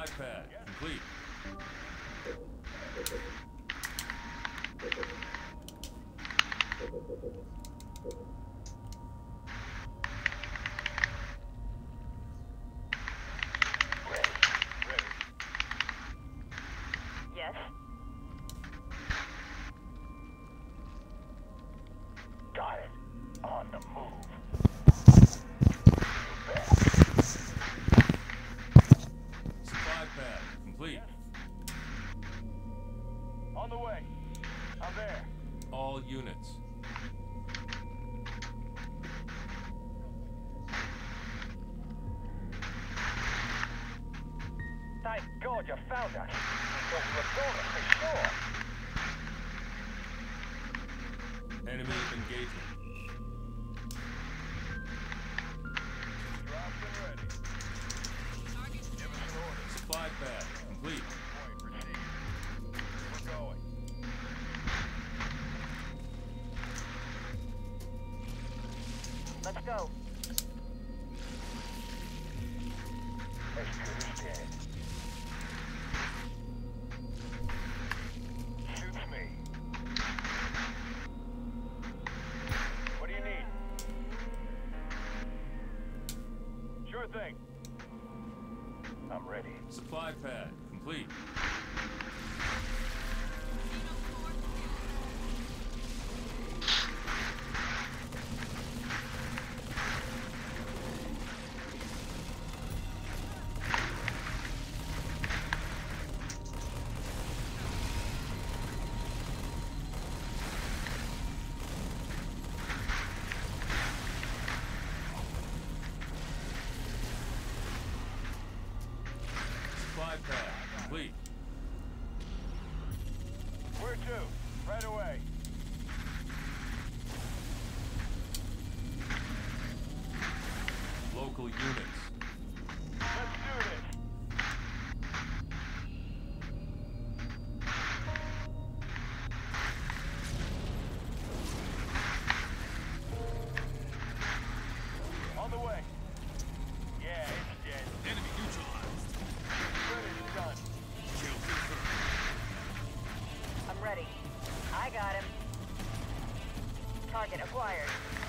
Supply pad complete. Yes? Got it. On the move. Supply pad complete. On the way. I'm there. All units. Thank God you found us. We thought you were gone for sure. Enemy engagement. Dropped and ready. Give us an order. Supply pad complete. Point, proceed. We're going. Let's go. As good as dead. Shoots me. What do you need? Sure thing. I'm ready. Supply pad complete. Supply pad complete. Where to? Right away. Local units. Let's do this. On the way. Yeah, it's dead. Enemy neutralized. Good is done. Kill confirmed. I'm ready. I got him. Target acquired.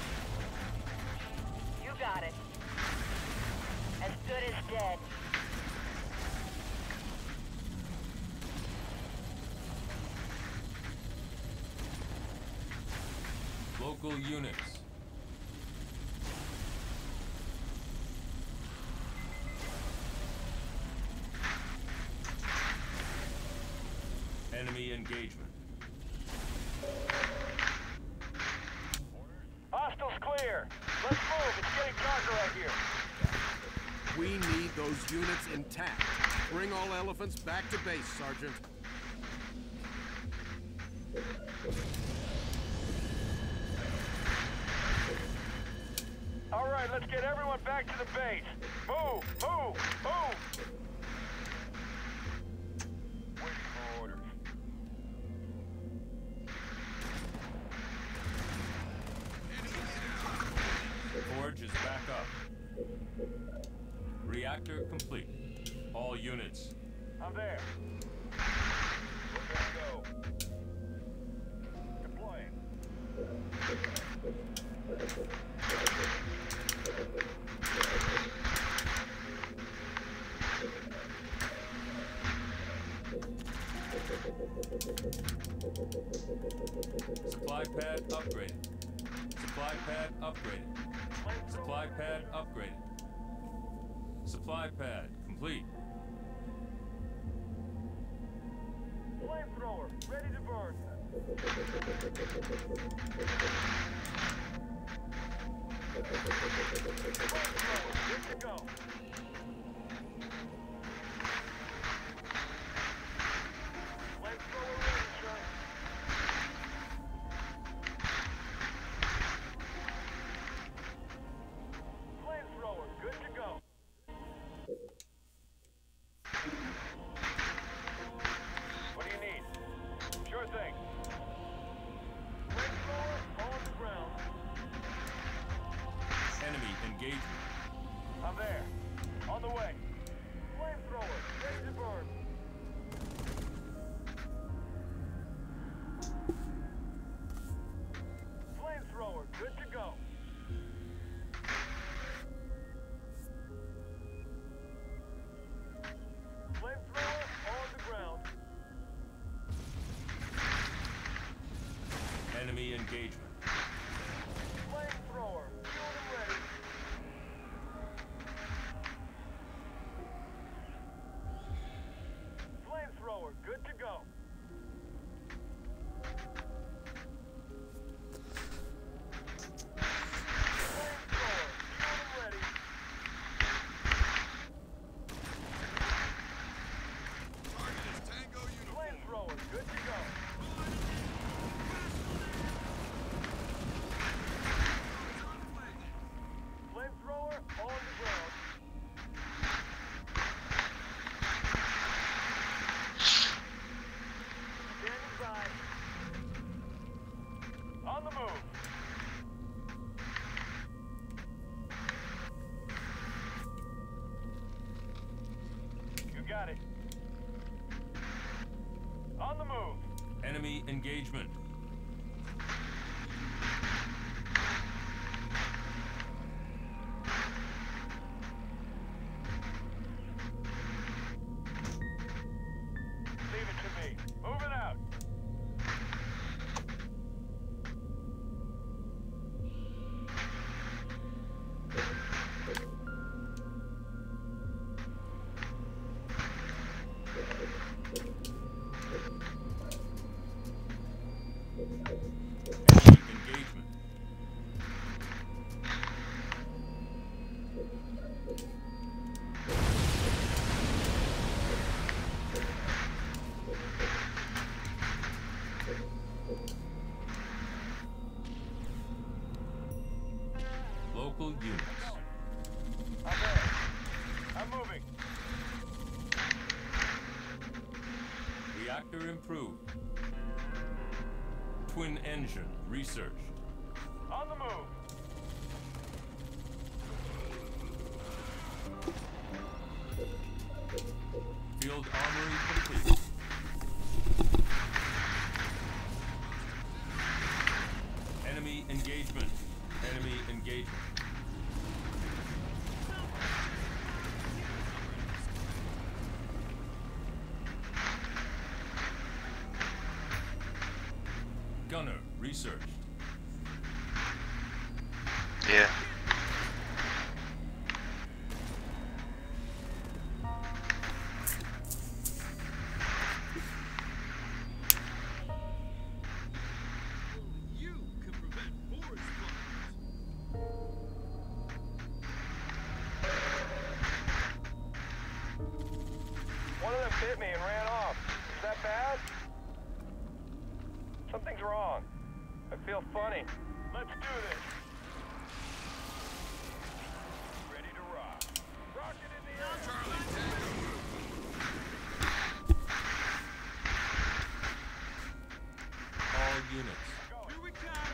You got it. As good as dead. Local units. Enemy engagement. Hostiles clear. Let's move. It's getting darker out here. We need those units intact. Bring all elephants back to base, Sergeant. All right, let's get everyone back to the base. Move, move, move. Waiting for orders. Forge is back up. Reactor complete. All units. I'm there. We're gonna go. Deploying. Supply pad upgraded. Supply pad upgraded. Supply pad upgraded. Supply pad complete. Flamethrower, ready to burn. Flamethrower, good to go. Flamethrower ready, sir. Flamethrower, good to go. What do you need? Sure thing. Flamethrower on the ground. Enemy engagement. I'm there. Flamethrower, ready to burn. Flamethrower, good to go. Flamethrower on the ground. Enemy engagement. Flamethrower, fueled and ready. Flamethrower, good to go. Flamethrower, fueled and ready. Target is Tango Uniform. Flamethrower, good to go. Flamethrower on the ground. Standing by. On the move. You got it. On the move. Enemy engagement. Leave it to me. Moving out. Enemy engagement. Local units. I'm there. I'm moving. Reactor improved. Twin engine researched. On the move. Field armory complete. Enemy engagement. Enemy engagement. Gunner researched. Yeah. You can prevent forest fires. One of them bit me and ran off. Is that bad? Something's wrong. I feel funny. Let's do this. Ready to rock. Rocket in the air. Charlie Tango. All units. Here we come.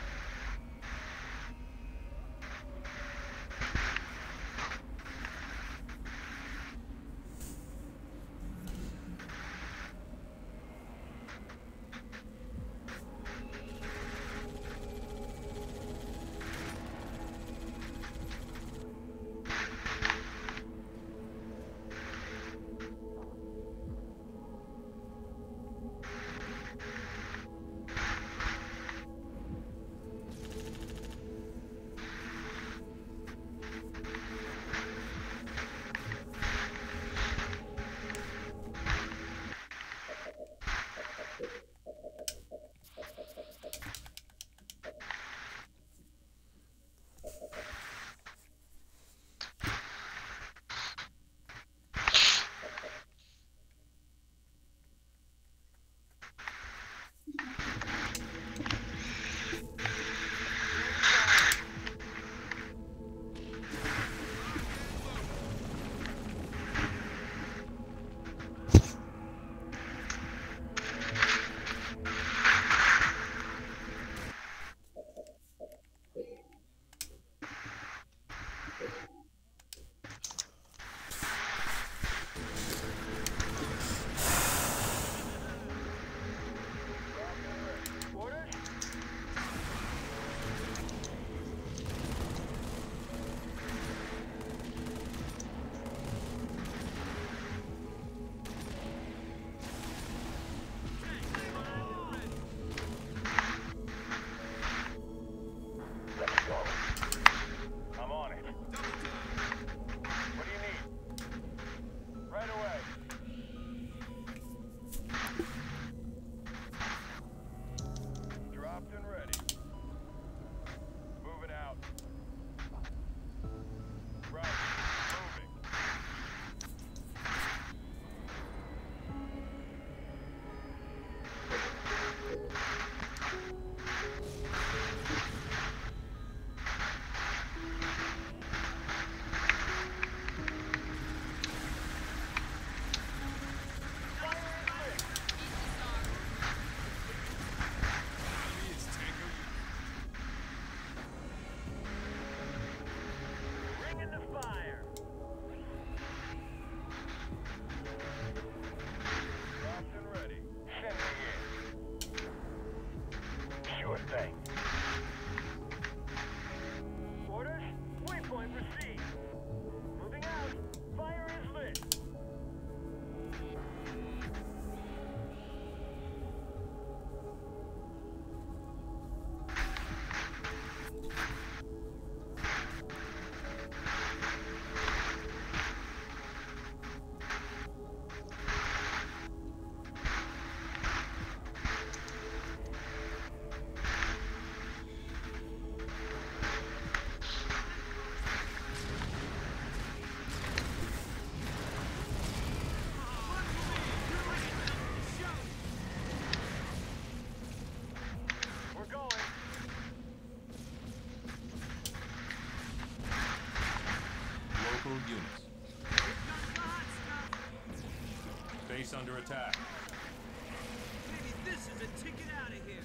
Base under attack. Maybe this is a ticket out of here.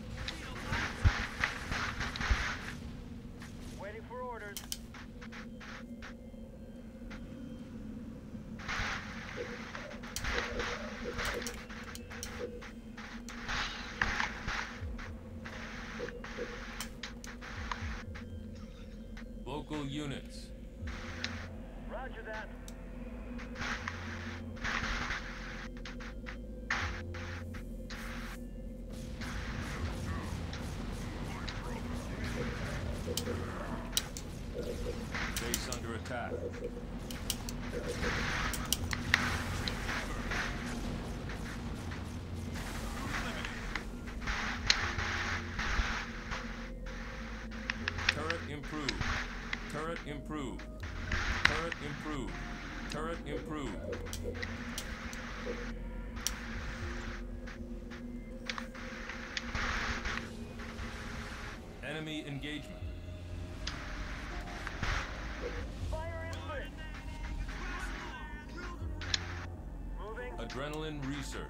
Waiting for orders. Local units. Roger that. Base under attack. Turret improved. Turret improved. Turret improved. Turret improved. Enemy engagement. Fire inlet. Moving. Adrenaline research.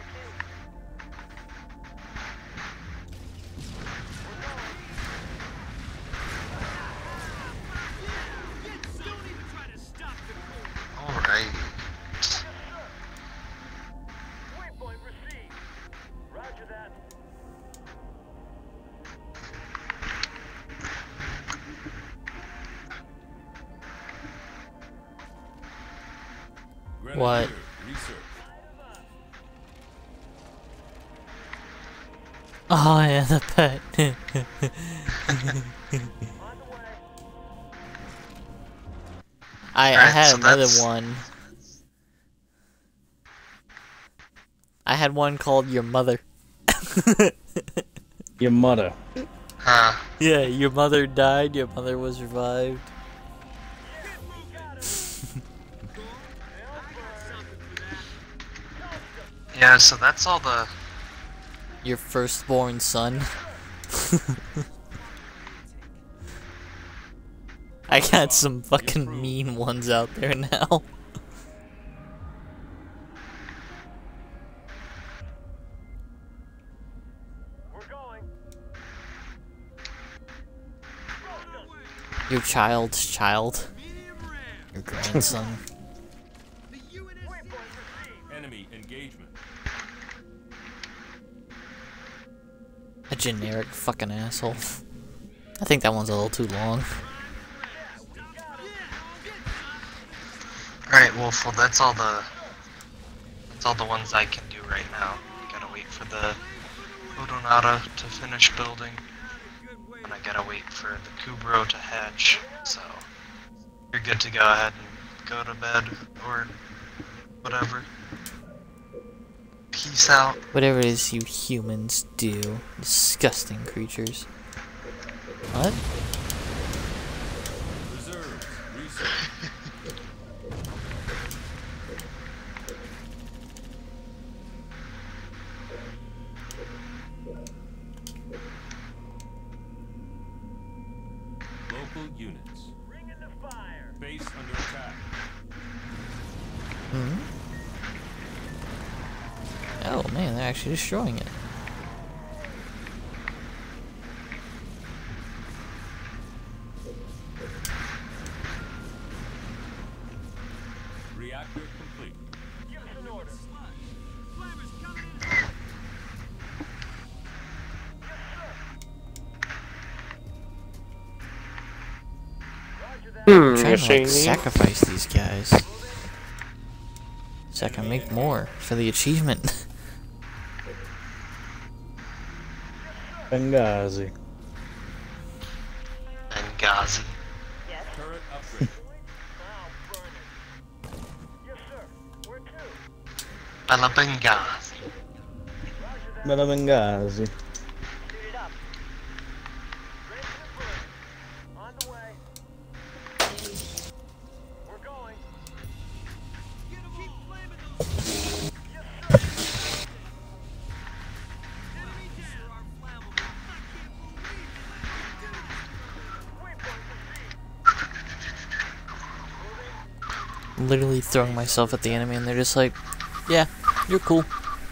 Don't even try to stop the core. Alright. Waypoint received. Roger that. What? Grenadier research. Oh yeah, the pet. On the way. I Alright, had so another that's- one. I had one called Your Mother. Your mother. Huh. Yeah, your mother died, your mother was revived. Yeah, so that's all the... Your firstborn son. I got some fucking mean ones out there now. We're going. Your child's child. Your grandson. Waypoint received. Enemy engagement. A generic fucking asshole. I think that one's a little too long. Alright, Wolfel, that's all the... That's all the ones I can do right now. Gotta wait for the Odonata to finish building. And I gotta wait for the Kubro to hatch, so... You're good to go ahead and go to bed, or... whatever. Peace out. Whatever it is you humans do. Disgusting creatures. What? Reserves research. Local units. Ring in the fire. Base under attack. Hmm? Oh man, they're actually destroying it. Reactor complete. Give us an order. Flammers coming in. Roger that. I'm trying to like, sacrifice these guys. So I can make more for the achievement. Benghazi. Benghazi. Yes. Turret upgrade. Now burn it. Yes, sir. Where to? Bella Benghazi. Roger that. Bella Benghazi. Suit it up. Ready for the burn. On the way. We're going. Keep flaming those. Yes, sir. Enemy down. Our flammable. I can't believe you let me do this. Waypoint received. Literally throwing myself at the enemy and they're just like, Yeah, you're cool.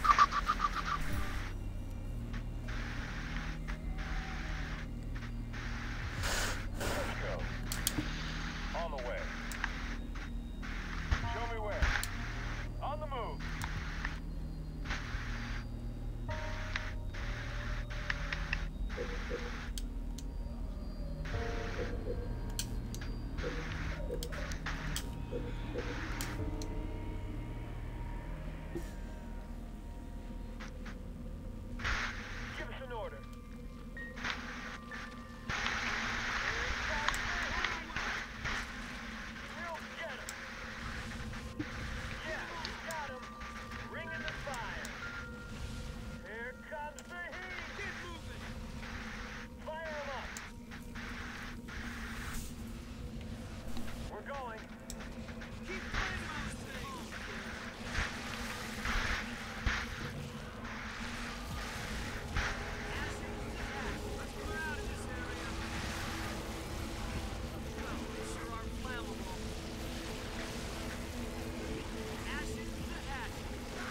On the way. Show me where. On the move. Give us an order. We'll get him. Yeah, we got him. Ringing the fire. Here comes the heat. Get moving! Fire him up. We're going. Keep planting on this thing! Let's clear out of this area. Well, they sure are flammable. Ashes to ashes.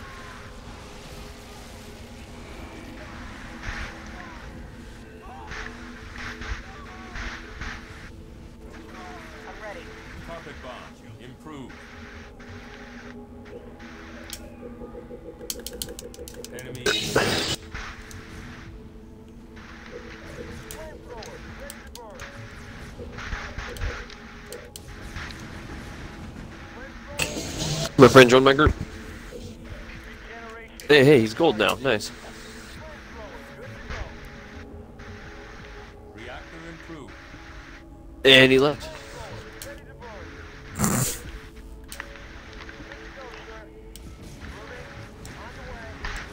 I'm ready. Carpet bomb. Improve. Enemy. Flamethrower. Ready to burn. My friend joined my group. Regeneration. Hey, he's gold now. Nice. Flamethrower. Good to go. Reactor improved. And he left. Ready to burn. Good to go, sir. Moving. On the way.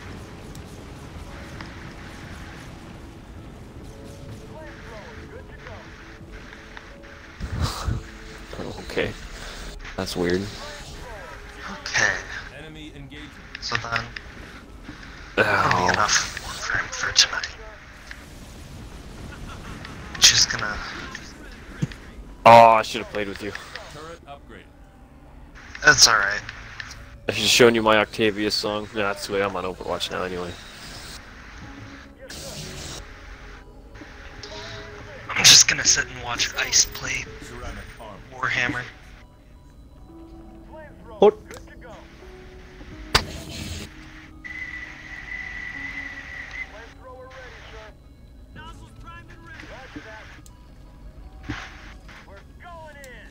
Flamethrower. Good to go. Okay. That's weird. Okay. Enemy engagement. So then, that'll be Ow. enough for him for tonight. Just gonna. Oh, I should have played with you. Turret upgraded. That's alright. I should have shown you my Octavius song. No, that's the way I'm on Overwatch now anyway. I'm just gonna sit and watch Ice play Ceramic armor. Warhammer. Flamethrower. What? Good to go. Flamethrower ready, sir. Nozzles primed and ready. Roger that. We're going in.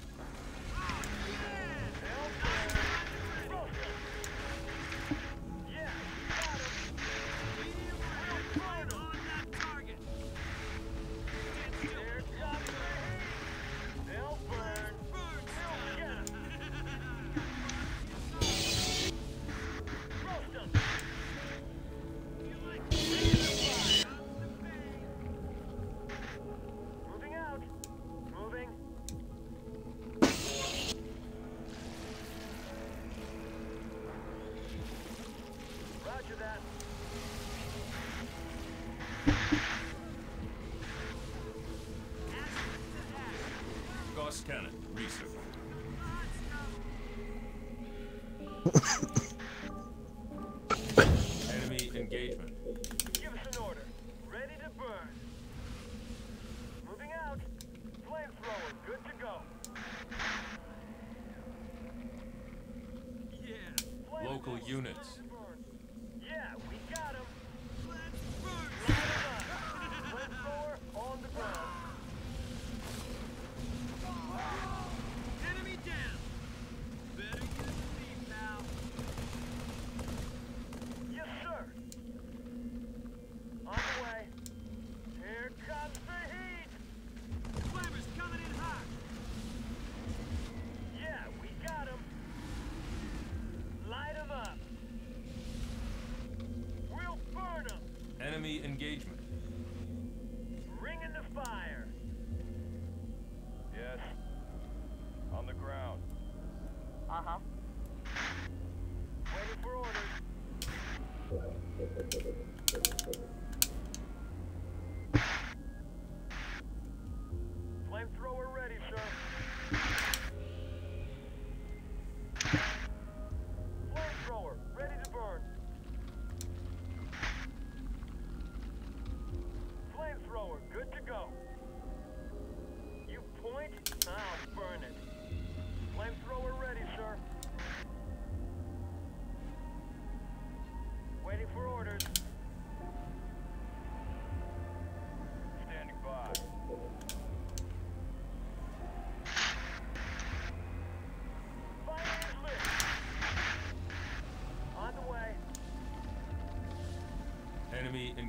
Yeah, got him. Medium rare. Right on that target. Here comes the heat. They'll burn. Burn, We'll get 'em. Roast 'em. Moving out. Moving. Roger that. Gauss cannon. Research. Enemy engagement. Give us an order. Ready to burn. Moving out. Flamethrower. Good to go. Yeah. Local Flamethrower, units. ready to burn. Yeah, we got him. Let's burn. Flamethrower on the ground. Enemy down. Better get to me, pal. Yes, sir. On the way. Here comes the heat. Flammers coming in hot. Yeah, we got him. Light him up. We'll burn him. Enemy engagement. Ringing the fire. Yes. On the ground. Uh-huh. Waiting for orders. Flamethrower ready, sir. Flamethrower ready to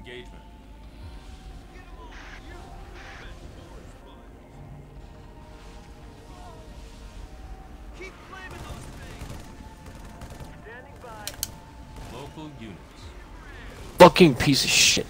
engagement. Keep claiming those things. Standing by. Local units. Fucking piece of shit.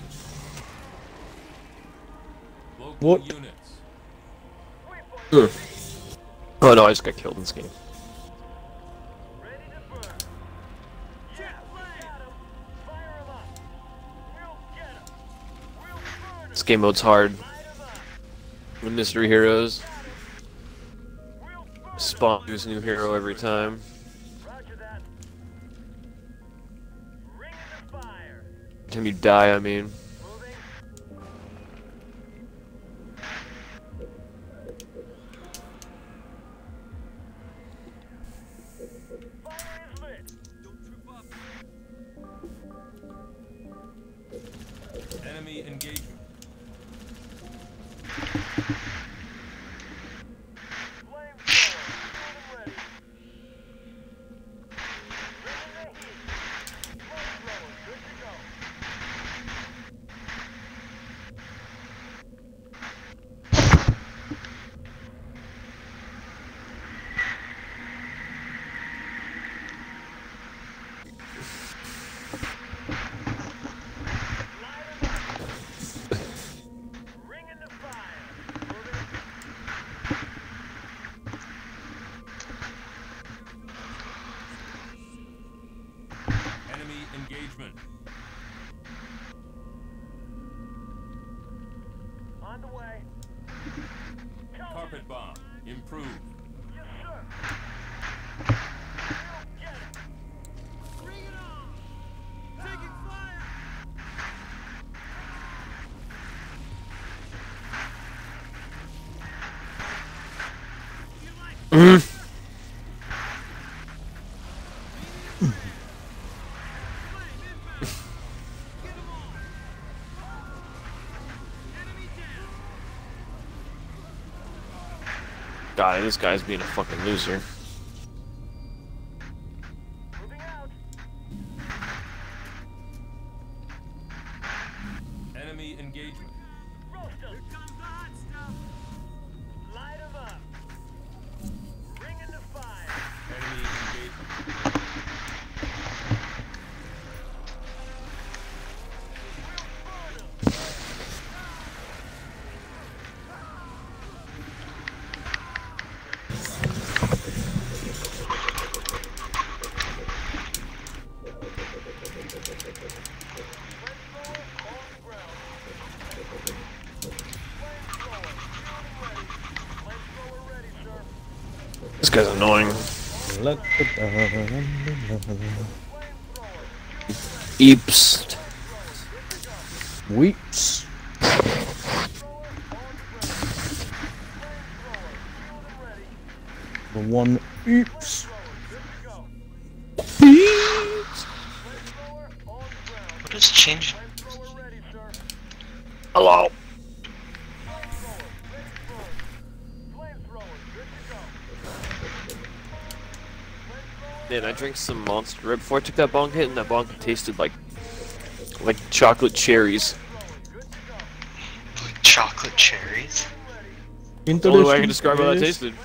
Local What? units. Ugh. Oh no, I just got killed in this game. Ready to burn. Yeah, we got 'em. Fire 'em up. We'll get 'em. We'll burn 'em. This game mode's hard. Light 'em up. When mystery heroes We'll burn 'em. spawn a new hero every time. Roger that. Ring in the fire. Every time you die, I mean. Moving. Fire is lit. Don't trip up. Enemy engagement. Flamethrower. Ready. Bringing the heat. Flamethrower. Good to go. Ring in the fire. Moving. Enemy engagement. On the way. Carpet bomb. Improved. Yes, sir. We'll get it. Bring it on. Taking fire. You like flame inbound. Get 'em all. Enemy down. God, this guy's being a fucking loser. Moving out. Enemy engagement. Roast 'em. Here comes the hot stuff. Light 'em up. Ring in the fire. Enemy engagement. We'll burn 'em. Flamethrower on ground. Flamethrower. Ready. Flamethrower ready, sir. This guy's annoying. Flamethrower. Eeps. Weeps. The one eeps. What is changing? Hello. Man, I drank some Monster right before I took that bong hit, and that bong tasted like chocolate cherries. Like chocolate cherries? That's the only way I can Interesting. describe how that Yes. tasted.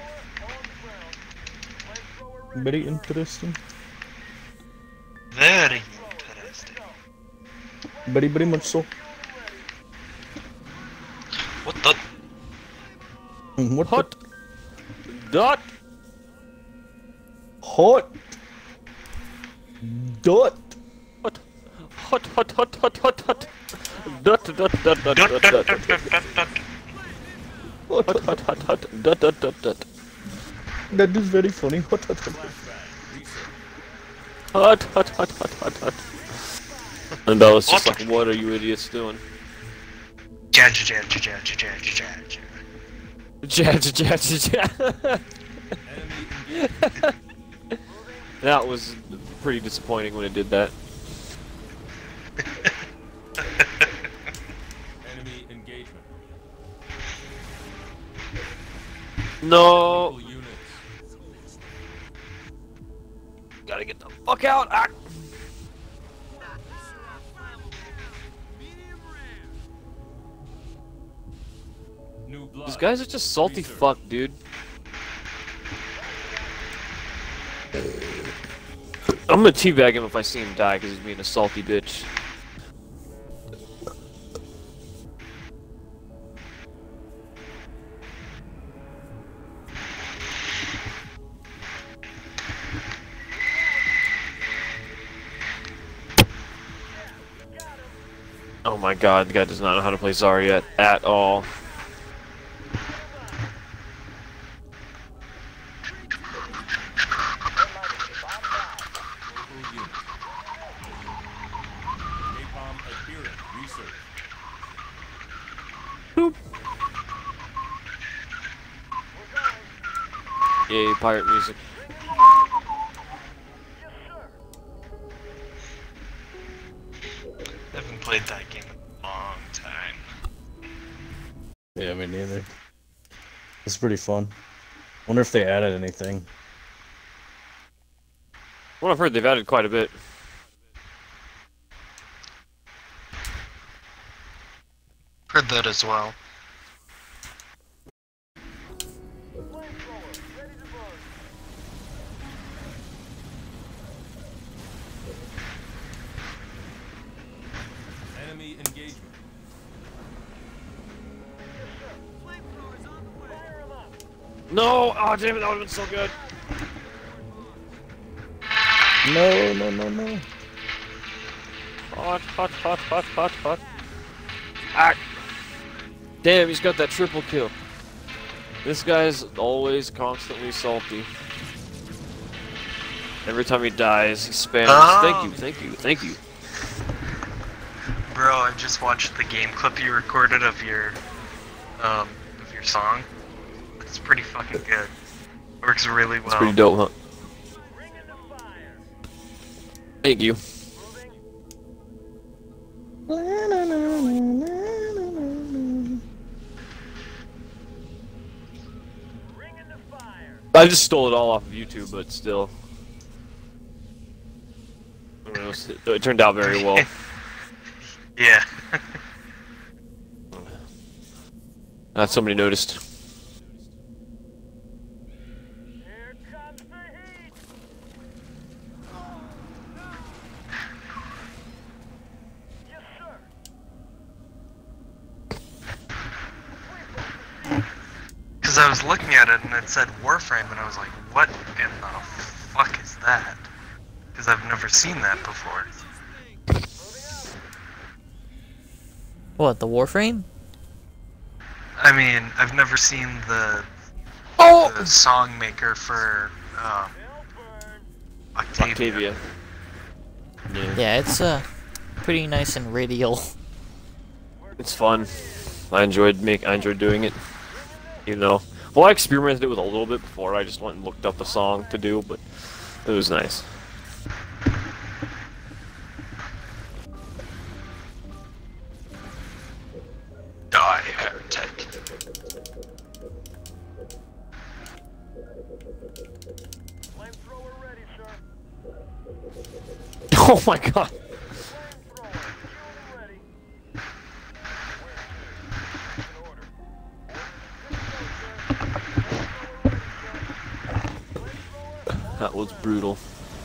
Very interesting. Very interesting. Very, very much so. What the? What? Hot. Dot. Hot. Dot. Hot. Hot. Hot. Hot. Hot. Hot. Hot. Dot. Dot. Dot. Dot. Dot. Dot. Dot. Hot. Hot. Hot. Hot. Dot. Dot. Dot. Dot. That is very funny. Hot, hot, hot. Hot. Hot. Hot. Hot. Hot. Hot. And I was just What? like, what are you idiots doing? Judge, judge, judge, judge, judge. Judge, judge, judge. Enemy engagement. That was pretty disappointing when it did that. Enemy engagement. No. Local units. Gotta get the fuck out. Ah. blood. This guy's such a salty Research. fuck, dude. I'm gonna teabag him if I see him die because he's being a salty bitch. Oh my god, the guy does not know how to play Zarya at all. Local unit. Napalm adherent. Research. Yay, pirate music. I haven't played that game in a long time. Yeah, me neither. It's pretty fun. Wonder if they added anything. What I've heard, they've added quite a bit. Heard that as well. Enemy engagement. Flamethrowers on the way. No! Oh, damn it, that would've been so good. No, no, no, no. Hot, hot, hot, hot, hot, hot. Ah! Damn, he's got that triple kill. This guy's always constantly salty. Every time he dies, he spams. Oh. Thank you, thank you, thank you. Bro, I just watched the game clip you recorded of your song. It's pretty fucking good. Works really well. It's pretty dope, huh? Thank you. I just stole it all off of YouTube, but still. I don't know, it turned out very well. Yeah. Not somebody noticed. Here comes the heat. Yes, sir. Because I was looking at it and it said Warframe and I was like, what in the fuck is that? Because I've never seen that before. What, the Warframe? I mean, I've never seen the song maker for Octavia. Octavia. Yeah. Yeah, it's pretty nice and radial. It's fun. I enjoyed doing it. You know. Well, I experimented with it a little bit before. I just went and looked up a song to do, but it was nice. Die, heretic. Flamethrower ready, sir. Oh my god. Flamethrower, unit ready. In order. That was brutal.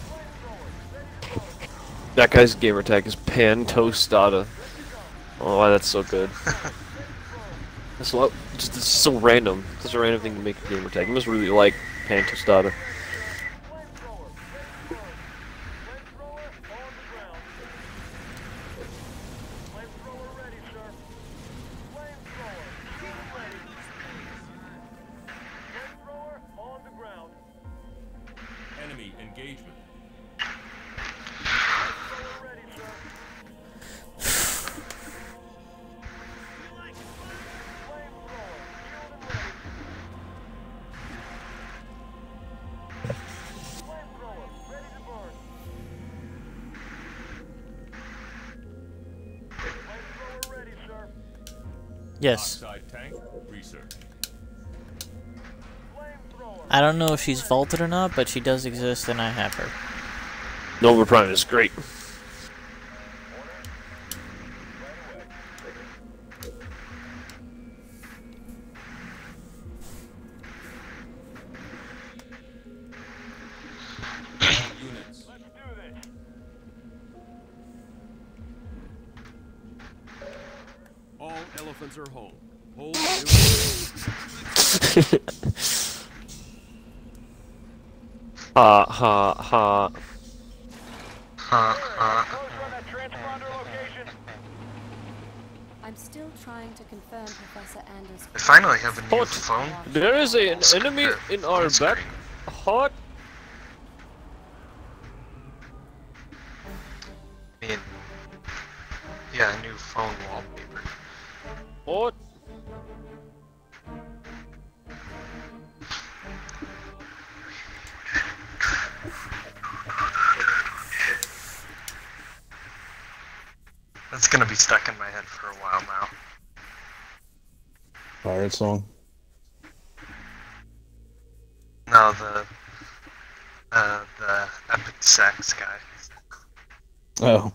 That guy's gamer tag is Pantostada. Oh, why that's so good. That's what, just it's so random. Such a random thing to make a gamer tag. You must really like Pantostada. Flamethrower ready, sir. Flamethrower, unit ready. Flamethrower on the ground. Enemy engagement. Flamethrower ready, sir. Flamethrower, unit ready. Flamethrower ready to burn. Flamethrower ready, sir. Yes. Oxide tank. Research. Flamethrower. I don't know if she's vaulted or not, but she does exist and I have her. Nova Prime is great. elephants are home. Hold for new orders. Ha ha ha. I'm still trying to confirm Professor Anders. I finally have a new Hot. phone. There is an enemy in our back. Hot. I mean, yeah, a new phone wallpaper. Hot. That's gonna be stuck in my head for a while now. Pirate song. No, the epic sax guy. Oh.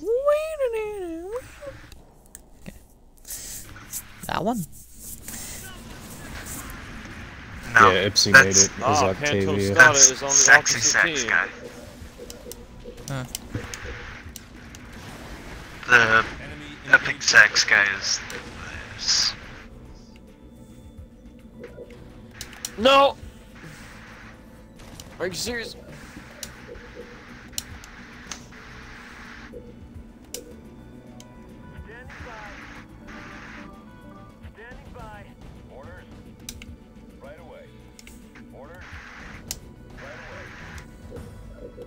That one? No, Yeah, Ipsy made that's it as Octavia. Pantostada That's is on the sexy opposite sax team. guy. Huh. The Enemy epic sax guy is. No! Are you serious? Standing by. Standing by. Orders. Right away. Orders. Right away.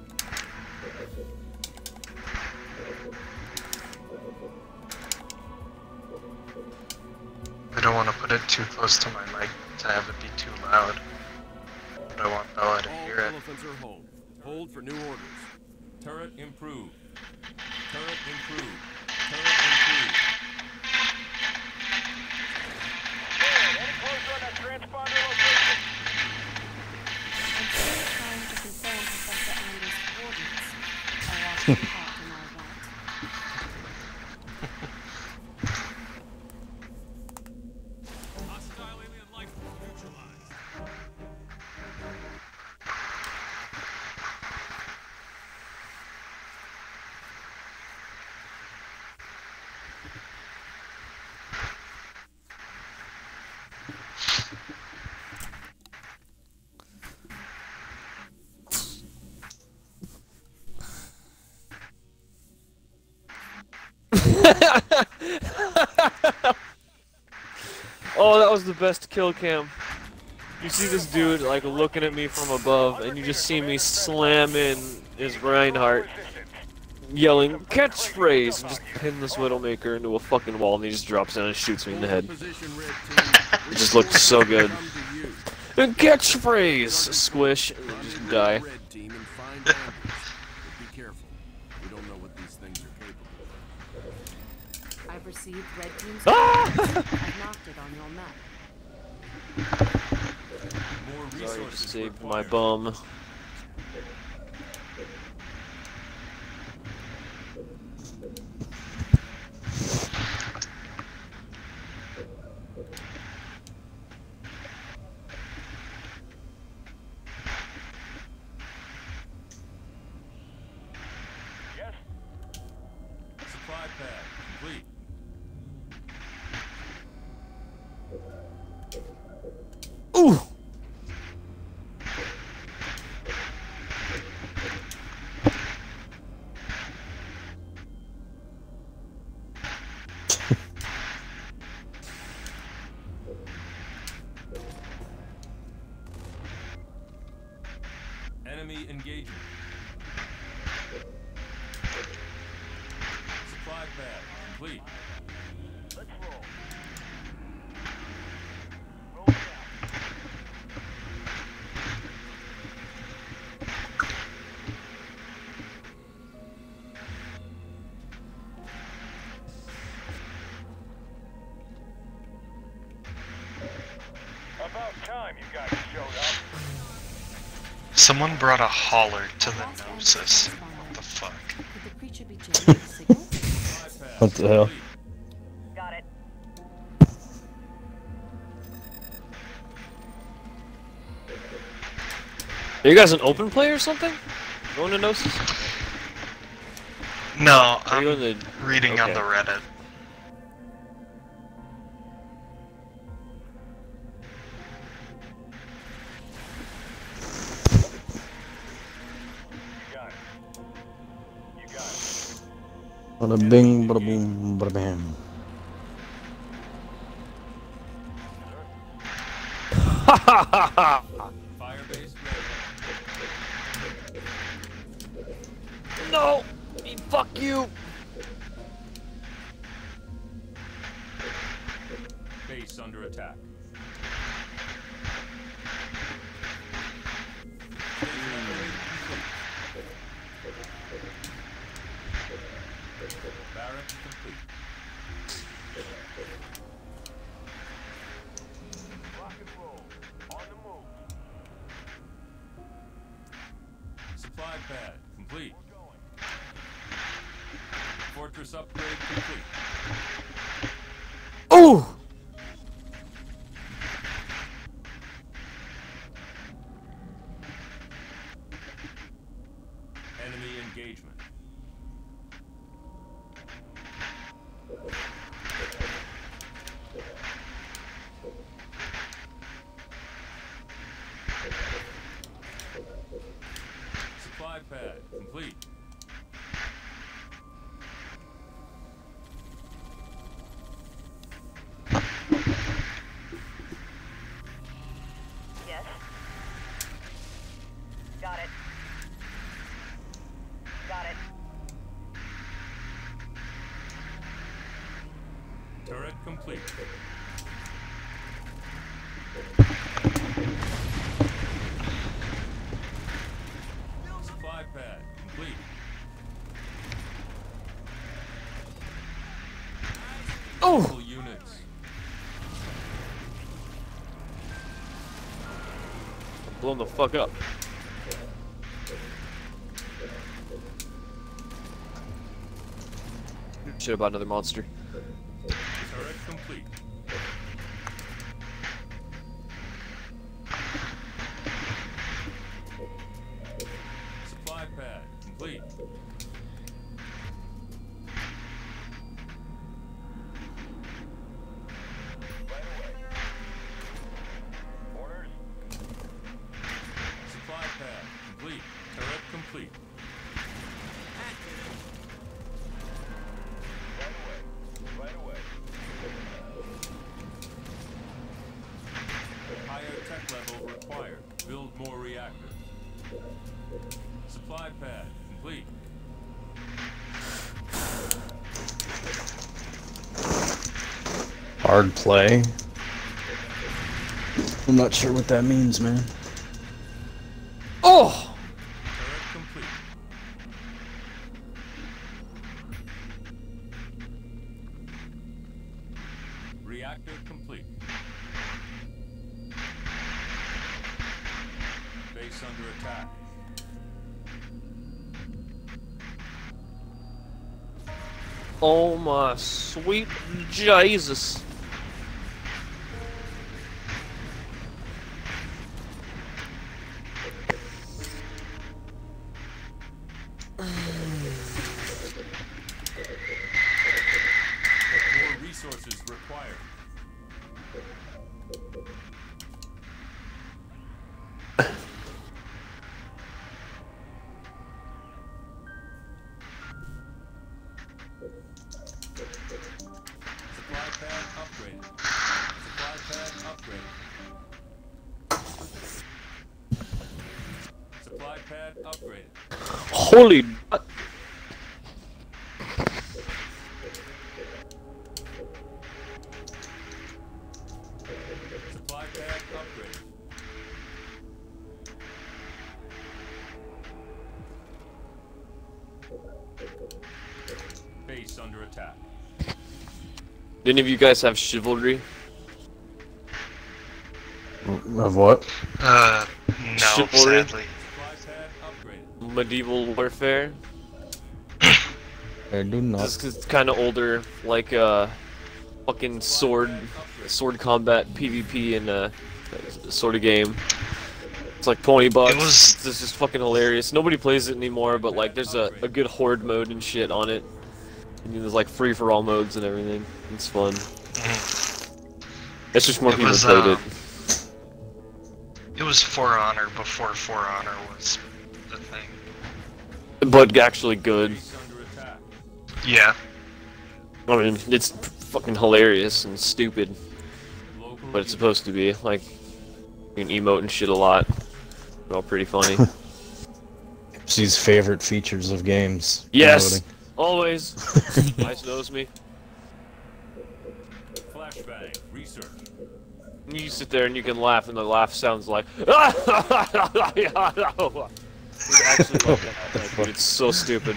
I don't want to put it too close to my mic to have it be too loud. But I want Bella to All hear it. elephants are home. Hold for new orders. Turret improved. Turret improved. Turret improved. Any closer on that transponder location? I'm still trying to confirm Professor Anders' coordinates. I lost the heart in my right. Hostile alien life form neutralized. Oh, that was the best kill cam. You see this dude like looking at me from above, and you just see me slam in his Reinhardt, yelling catchphrase, and just pin this Widowmaker into a fucking wall, and he just drops down and shoots me in the head. Position, red team. It just looked so good. Come to you. And catchphrase, squish, and then just die. Red team and find ambushes. But be careful. We don't know what these things are capable of. I've received Red Team's Ah! coordinates. I've marked it on your map. More Sorry, resources just saved my required. bum. Yes. Supply pad complete. Ooh! Enemy engagement. Supply pad complete. Let's roll. Roll out. About time you guys showed up. Someone brought a hauler to the Lost Gnosis. Anders' What the fuck? Could the creature be generating a signal? Supply pad What the hell? complete. Got it. Are you guys an open play or something? Going to Gnosis? No, Are I'm you in the... reading on okay. the Reddit. Bada bing, bada boom, bada bam. Fire base ready. No! Fuck you! Base under attack. Station upgrade complete. Barracks complete. Rock and roll. On the move. Supply pad complete. Fortress upgrade complete. Oh! Enemy engagement. Supply pad complete. Yes. Got it. Got it. Turret complete. Supply pad complete. Oh! Full units. Blown the fuck up. Shit about another monster. Turret complete. Supply pad complete. Right away. Orders. Supply pad complete. Turret complete. Right away. Right away. Higher tech level required. Build more reactors. Supply pad complete. Hard play. I'm not sure what that means, man. Oh! Turret complete. Reactor complete. Base under attack. Oh my sweet Jesus. More resources required. Supply pad upgraded. Supply pad upgraded. Supply pad upgraded. Holy. Supply pad upgraded. Base under attack. Do any of you guys have chivalry? Of what? No, Chivalry? sadly. Supply pad upgraded. Medieval warfare? I do not. This is kind of older, like fucking sword combat PvP and sort of game. It's like $20. It was- It's just fucking hilarious. Nobody plays it anymore, but like there's a good horde mode and shit on it. And there's like free for all modes and everything. It's fun. It's just more It people was, played it. It was For Honor before For Honor was the thing. But actually good. Base under attack. Yeah. I mean, it's fucking hilarious and stupid, Local but it's supposed to be. Like, you can emote and shit a lot. They're all pretty funny. It's these favorite features of games. Yes! Emoting. Always! Nice knows me. flashbang research. You sit there and you can laugh, and the laugh sounds like. It's actually like that, but it's so stupid.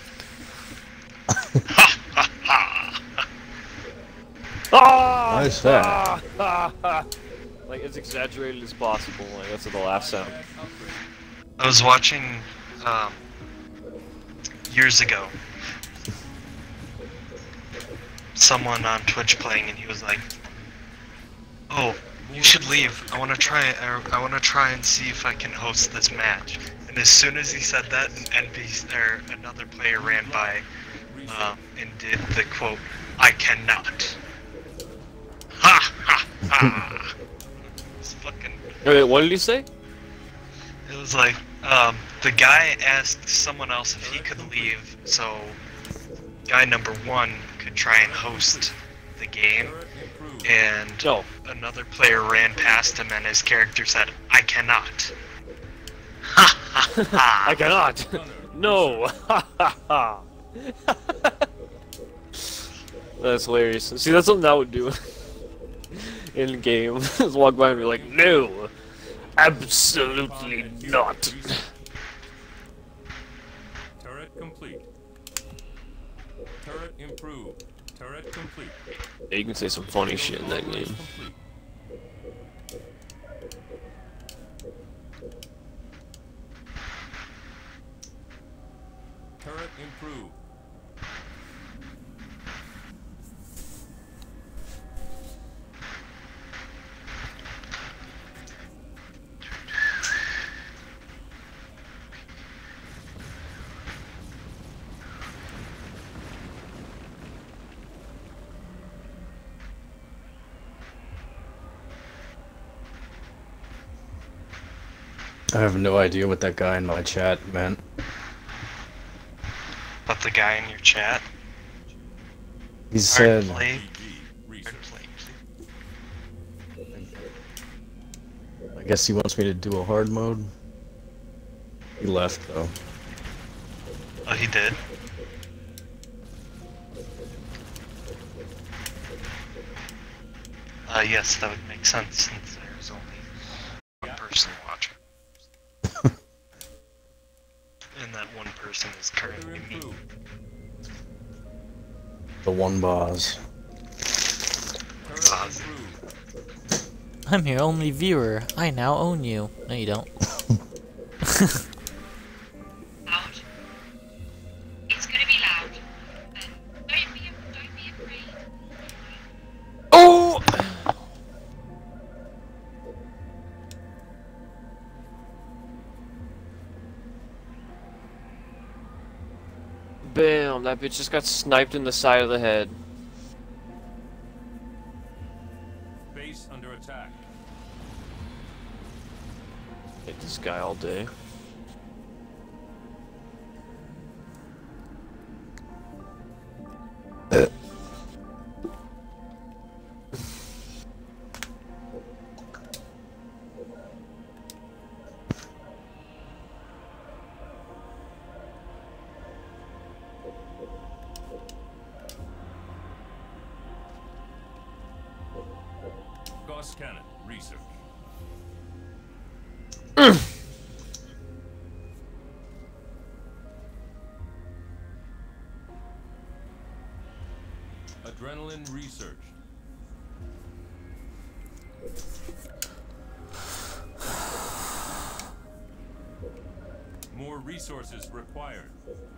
Nice that. Like, as exaggerated as possible. Like, that's what the laugh sound. I was watching, years ago, someone on Twitch playing, and he was like, "Oh, you should leave. I want to try and see if I can host this match." And as soon as he said that, an NPC or another player ran by, and did the quote, "I cannot." Ha ha ha! It's fucking. Wait, what did he say? It was like, the guy asked someone else if he could leave, so guy number one could try and host the game, and another player ran past him and his character said, "I cannot." Ha ha ha! I cannot! No! Ha ha ha! That's hilarious. See, that's something I would do in game. Just walk by and be like, "No! Absolutely not!" Turret complete. Turret improved. Turret complete. Yeah, you can say some funny shit in that game. Complete. Turret improved. I have no idea what that guy in my chat meant. But the guy in your chat, He said, play, I guess he wants me to do a hard mode. He left though. Oh, he did. Yes, that would make sense since there's only one person watching. And that one person is currently me. The one boss. Boss. I'm your only viewer. I now own you. No, you don't. Loud. It's gonna be loud. Don't be afraid. Oh! Bam! That bitch just got sniped in the side of the head. Base under attack. Hate this guy all day. Gauss cannon research. Adrenaline researched. More resources required.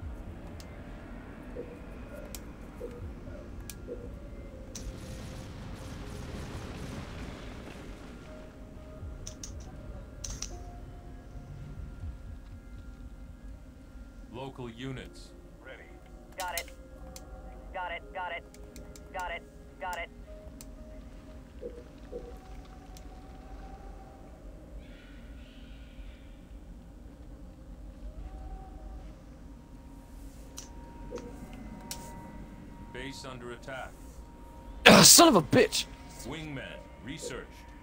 Local units. Ready. Got it. Got it. Got it. Got it. Got it. Base under attack. Son of a bitch! Wingman, research.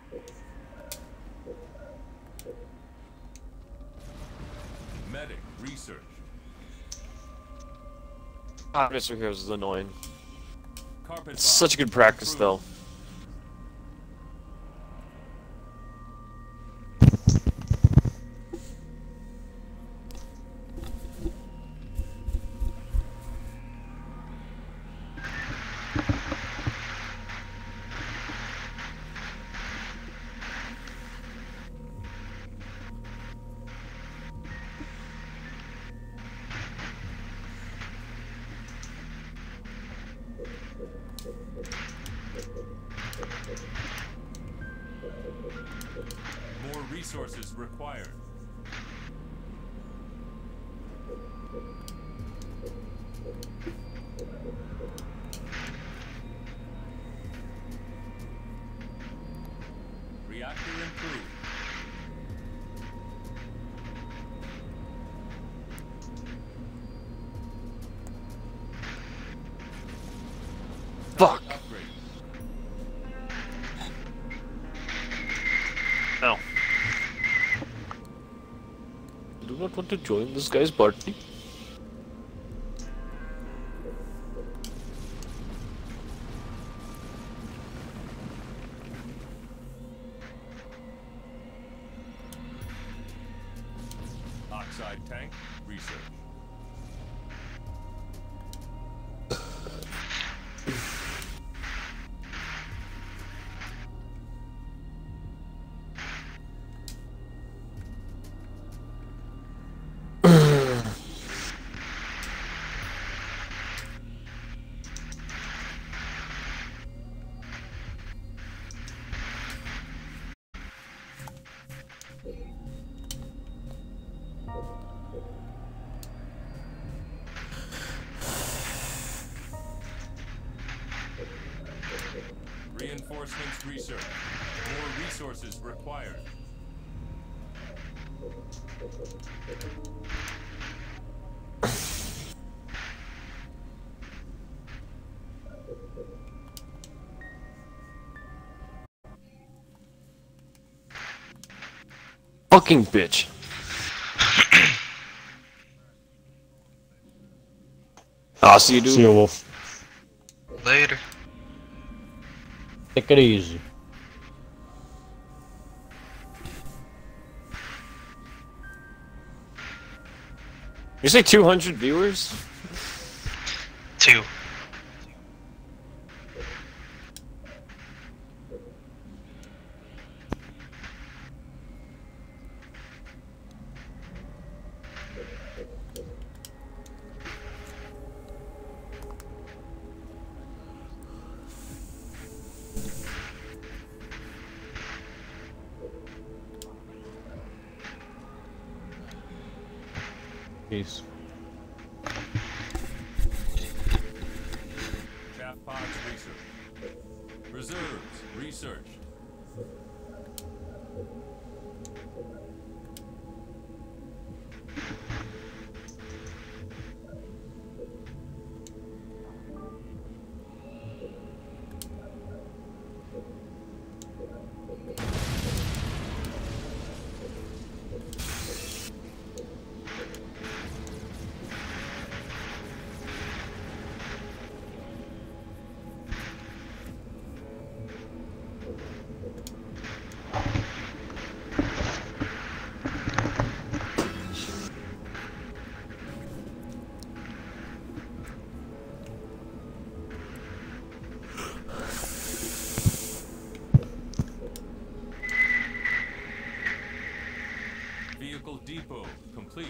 Medic, research. Ah, Mr. Heroes is annoying. Carpet It's such a good practice, though. More resources required. Reactor improved. Fuck! Upgrade. No. I do not want to join this guy's party. Oxide tank, research. Reinforcements research. More resources required. Fucking bitch. I'll see you, dude. See you, Wolf. Later. Take it easy. You say 200 viewers? 2. Peace. Chaff pods research. Reserves research. Vehicle depot complete.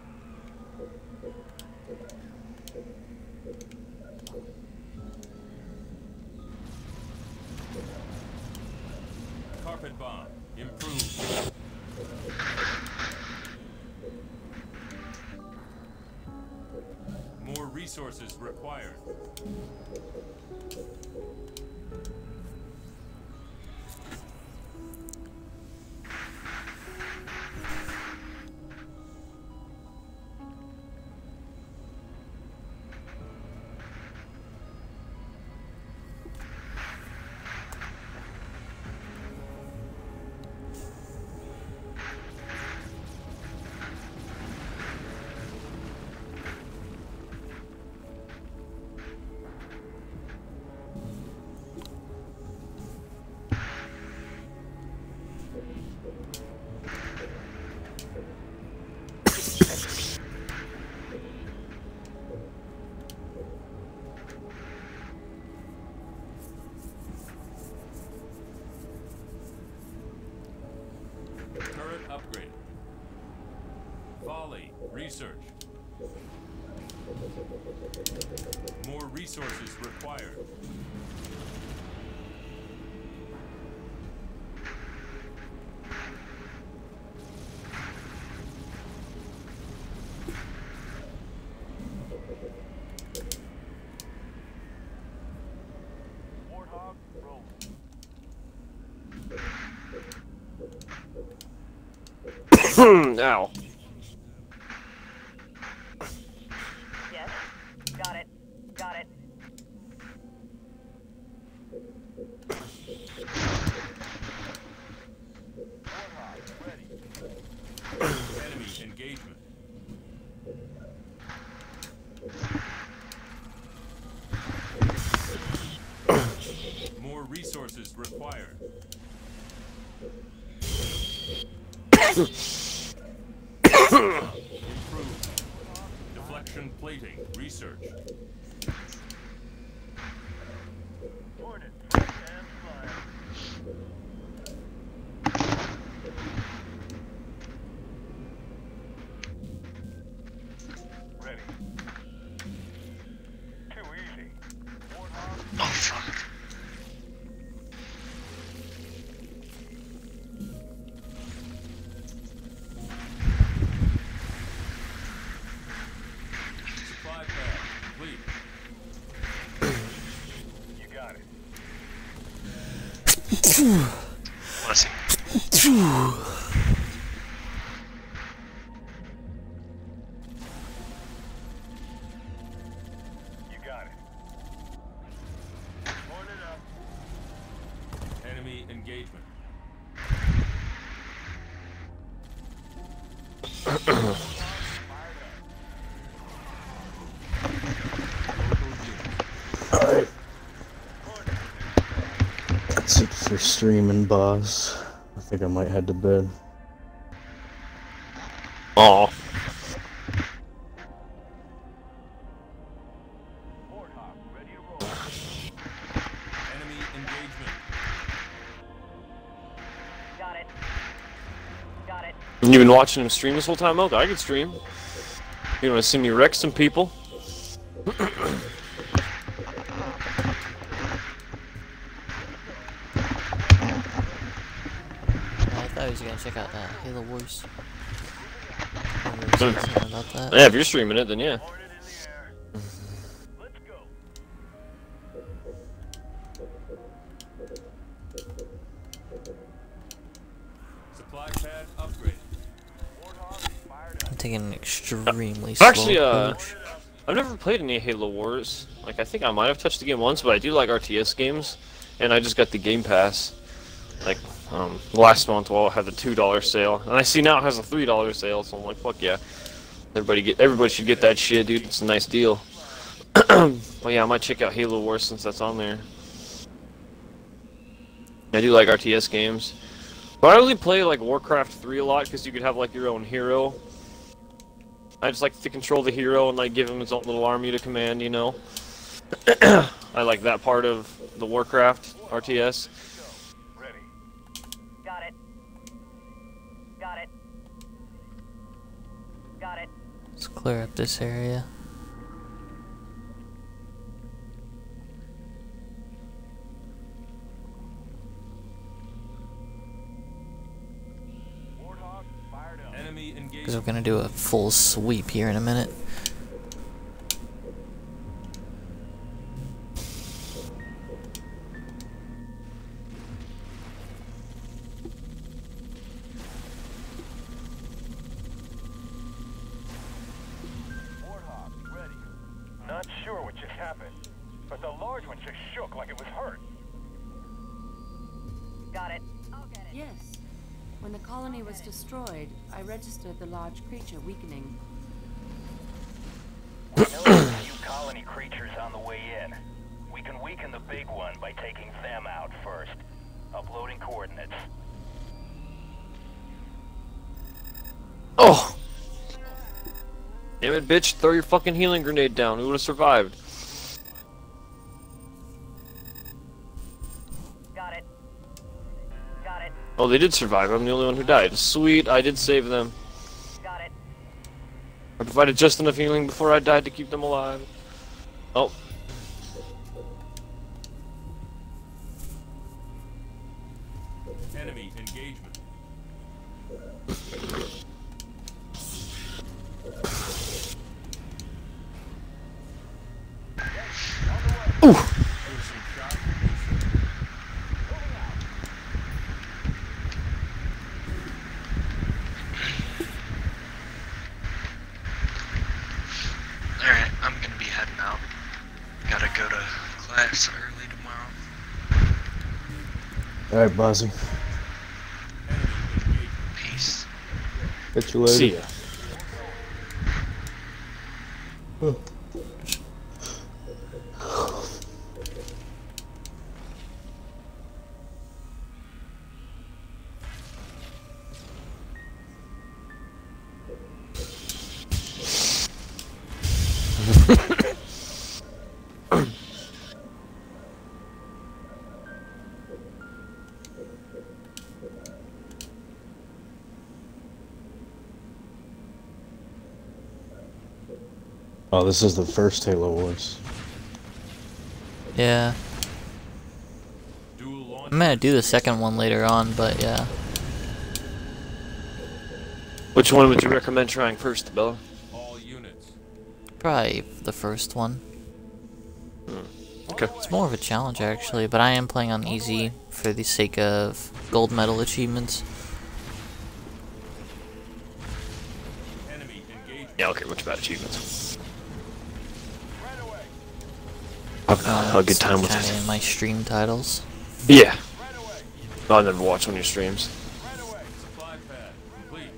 Carpet bomb improved. More resources required. research. More resources required. Warthog, roll. Ow. Yes. Got it. Got it. Enemy engagement. More resources required. Improved. Deflection plating. Research. Hornet, fresh and fire. Ready. Too easy. Warthog, Oh fuck. Supply pad complete. you got it. Bless you. You got it. Hornet up. Enemy engagement. Alright. That's it for streaming, boss. I think I might head to bed. Aw. Warthog, ready to roll. Enemy engagement. Got it. Got it. And you've been watching him stream this whole time, Milk? I could stream. You want to see me wreck some people? I thought he was gonna check out that Halo Wars. I remember seeing something about that. Yeah, if you're streaming it, then yeah. Hornet in the air. Let's go. Supply pad upgraded. Warthog, fired I'm up. taking an extremely slow Actually, approach. I've never played any Halo Wars. Like, I think I might have touched the game once, but I do like RTS games, and I just got the Game Pass, like, last month while it had the $2 sale, and I see now it has a $3 sale, so I'm like, fuck yeah. Everybody should get that shit, dude. It's a nice deal. But yeah, I might check out Halo Wars since that's on there. I do like RTS games. But I only play like Warcraft 3 a lot because you could have like your own hero. I just like to control the hero and like give him his own little army to command, you know. I like that part of the Warcraft RTS. Ready. Got it. Got it. Got it. Let's clear up this area. Warthog, fired up. Enemy Because we're engagement. gonna do a full sweep here in a minute. Warthog, ready. Not sure what just happened, but the large one just shook like it was hurt. Got it. I'll get it. Yes. When the colony was destroyed, I registered the large creature weakening. We know there's a few colony creatures on the way in. We can weaken the big one by taking them out first. Uploading coordinates. Oh! Damn it, bitch. Throw your fucking healing grenade down. We would have survived. Got it. Got it. Oh, they did survive. I'm the only one who died. Sweet, I did save them. Got it. I provided just enough healing before I died to keep them alive. Oh. Enemy engagement. Alright, I'm gonna be heading out. Gotta go to class early tomorrow. Alright, Bozzy. Peace. Catch you later. See ya. Oh, this is the first Halo Wars. Yeah. Dual launch. I'm gonna do the second one later on, but yeah. Which one would you recommend trying first, Bella? All units. Probably the first one. Okay. It's more of a challenge actually, but I am playing on easy for the sake of gold medal achievements. Enemy engagement. Yeah, okay, much about achievements. Right away. Have a good It's time with kinda it. in my stream titles. Yeah. Right away. I'll never watch one of your streams. Right away. Supply pad complete.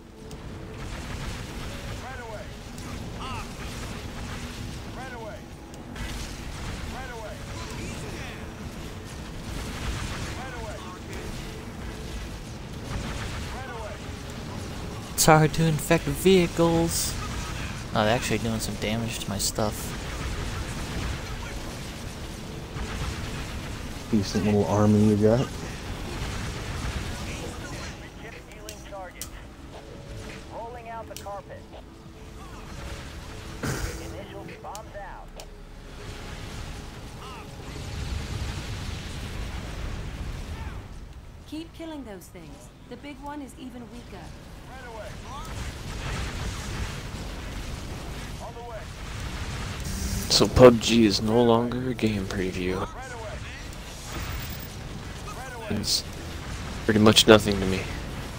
Right away. Right away. Right away. Right away. Right away. It's hard to infect vehicles. Oh, they're actually doing some damage to my stuff. Decent little army you got. Chip healing target. Rolling out the carpet. Initial bombs out. Keep killing those things. The big one is even weaker. Right away. On the way. So PUBG is no longer a game preview. Right away. Right away. It's pretty much nothing to me.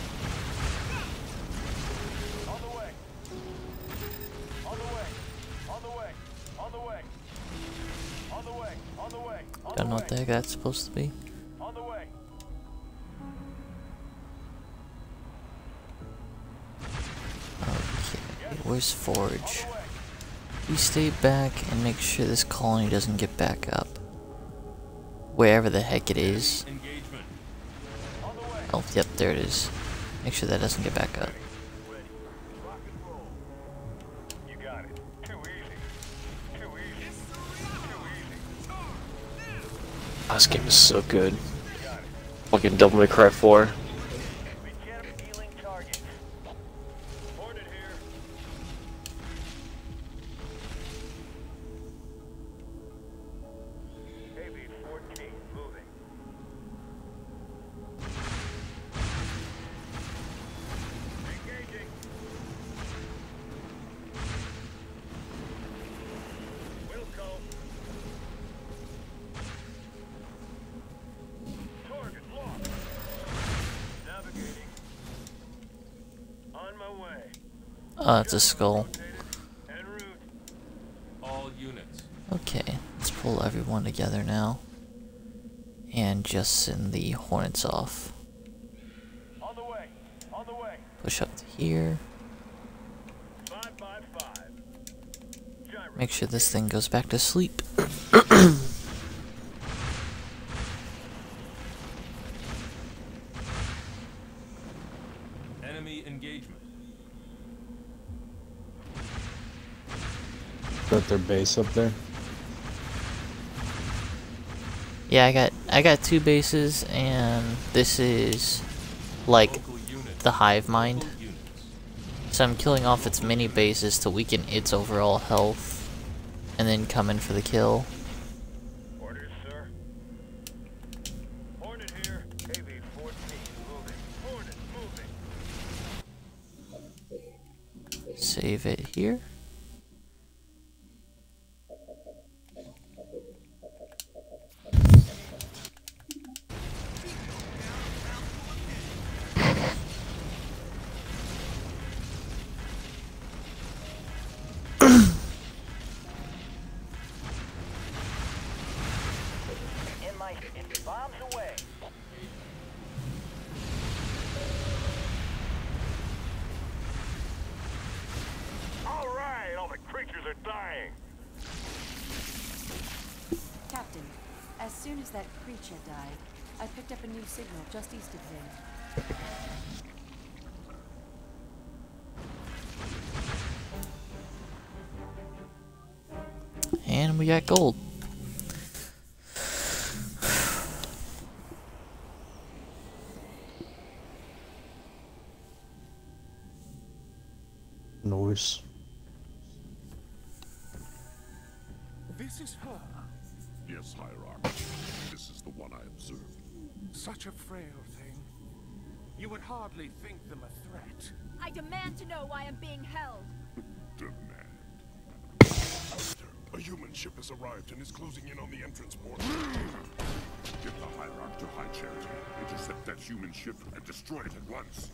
On the way. On the way. On the way. On the way. On the way. On the way. On Don't know the what the way. heck that's supposed to be. On the way. Okay, where's Forge? On the way. We stay back and make sure this colony doesn't get back up. Wherever the heck it is. Engagement. On the way. Oh, yep, there it is. Make sure that doesn't get back up. Ready. Rock and roll. You got it. Too easy. Too easy. Too easy. Oh, this game is so good. You got it. Fucking Devil May Cry 4. We get healing target. Hornet here. AB-14 moving. Engaging. Wilco. Target locked. Navigating. On my way. It's a skull. En route. All units. Okay, let's pull everyone together now. And just send the Hornets off. On the way. On the way. Push up to here. 5 by 5. Gyro. Make sure this thing goes back to sleep. Enemy engagement. Is that their base up there? Yeah, I got two bases, and this is like Local units. the hive mind. Local units. So I'm killing off its mini bases to weaken its overall health, and then come in for the kill. Orders, sir. Hornet here. KV-14 moving. Hornet moving. Save it here. Bombs away. All right, all the creatures are dying. Captain, as soon as that creature died, I picked up a new signal just east of Zin. And we got gold. Noise. This is her. Yes, Hierarch. This is the one I observed. Such a frail thing. You would hardly think them a threat. I demand to know why I'm being held. Demand. A human ship has arrived and is closing in on the entrance port. Get the Hierarch to High Charity. Intercept that human ship and destroy it at once.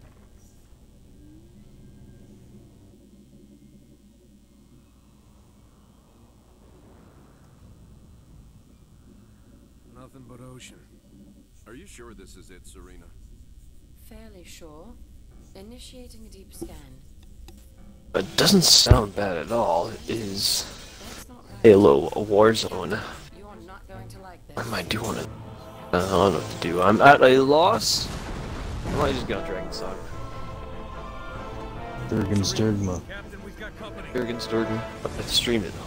Nothing but ocean. Are you sure this is it, Serena? Fairly sure. Initiating a deep scan. It doesn't sound bad at all. It is That's not right. Halo, a war zone. You are not going to like this. What am I doing? I don't know what to do. I'm at a loss. I might just go on Dragon Saga. Durgan's Durgma. Captain, we've got company. Durgan's Durgan. I have to stream it though.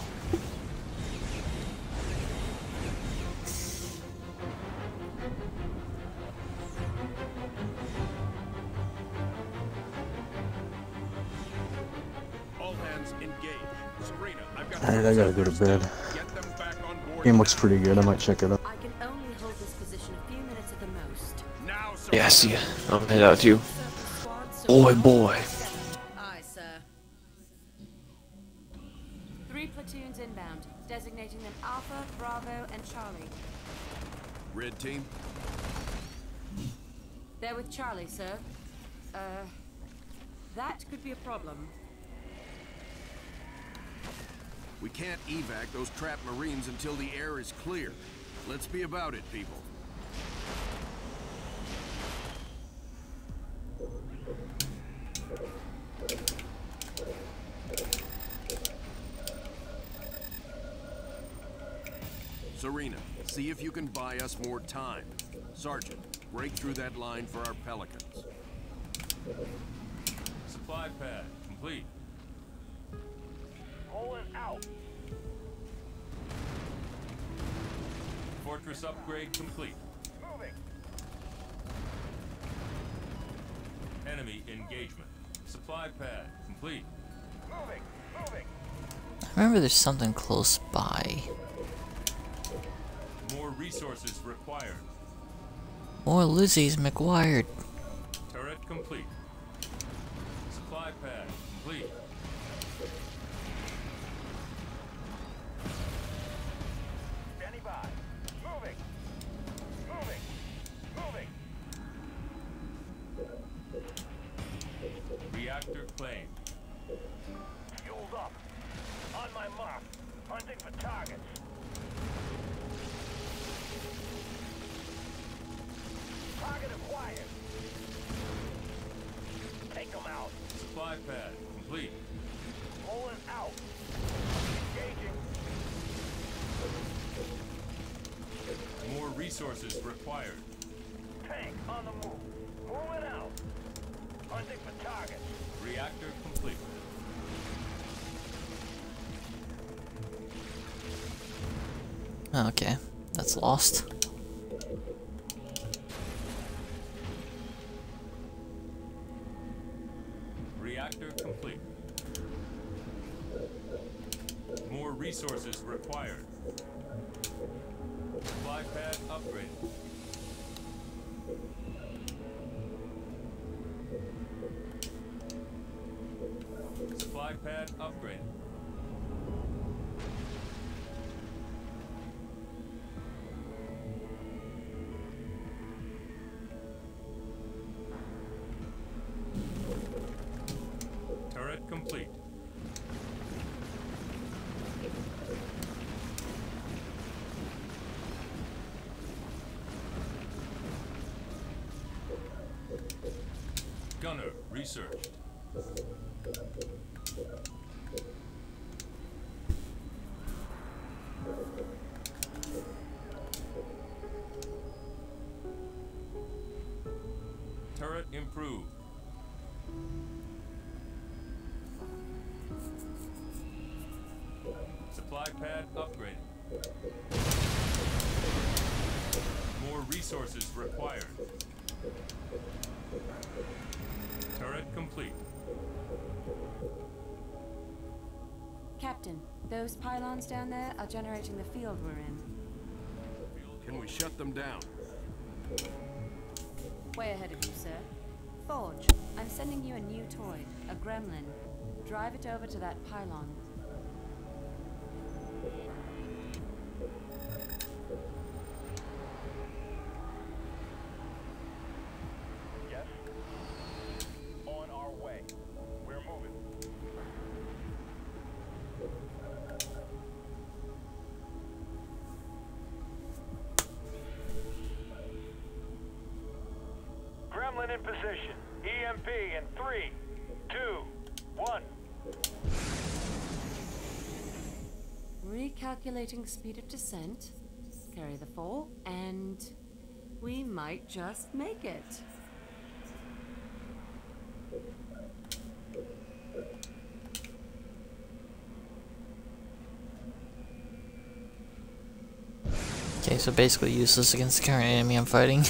All hands engage. Serena, I've got Alright, I gotta go to bed. Get them back on board. Game looks pretty good. I might check it out. I can only hold this position a few minutes at the most. Now, Yeah, I see you. I'll head out too. Boy. Aye, sir. 3 platoons inbound, designating them Alpha, Bravo, and Charlie. Red team. They're with Charlie, sir. That could be a problem. We can't evac those trapped Marines until the air is clear. Let's be about it, people. Serena, see if you can buy us more time. Sergeant, break through that line for our Pelicans. Supply pad complete. Pulling out. Fortress upgrade complete. Moving. Enemy engagement. Supply pad complete. Moving. Moving. I remember there's something close by. More resources required. More Lizzie's McGuired. Turret complete. Supply pad complete. Standing by. Moving. Moving. Moving. Reactor claimed. Fueled up. On my mark. Hunting for targets. Target acquired. Take them out. Supply pad complete. Pulling out. Engaging. More resources required. Tank on the move. Moving out. Hunting for targets. Reactor complete. Okay, that's lost. Reactor complete. complete. More resources required. Supply pad upgraded. Supply pad upgraded. Turret complete. Gunner researched. Turret improved. Supply pad upgraded. More resources required. Turret complete. Captain, those pylons down there are generating the field we're in. Can we shut them down? Way ahead of you, sir. Forge, I'm sending you a new toy, a gremlin. Drive it over to that pylon. Yes? On our way. We're moving. Gremlin in position. EMP in 3, 2, 1. Recalculating speed of descent. Carry the 4, and we might just make it. Okay, so basically useless against the current enemy I'm fighting.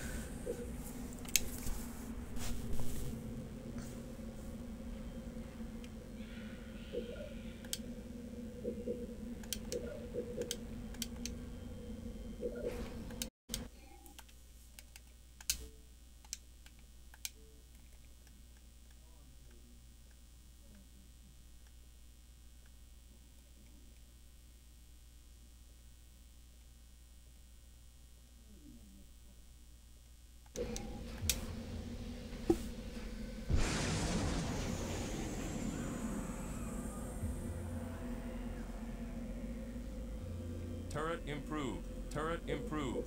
Turret improved. Turret improved.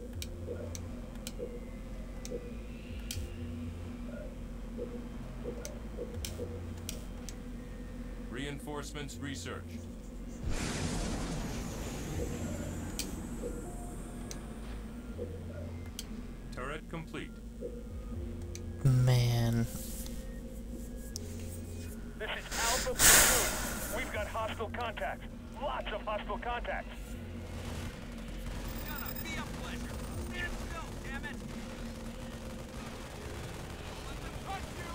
Reinforcements researched. Turret complete. Man. This is Alpha Platoon. We've got hostile contacts. Lots of hostile contacts. Gonna be a pleasure. Let's go, damn it! Let them touch you!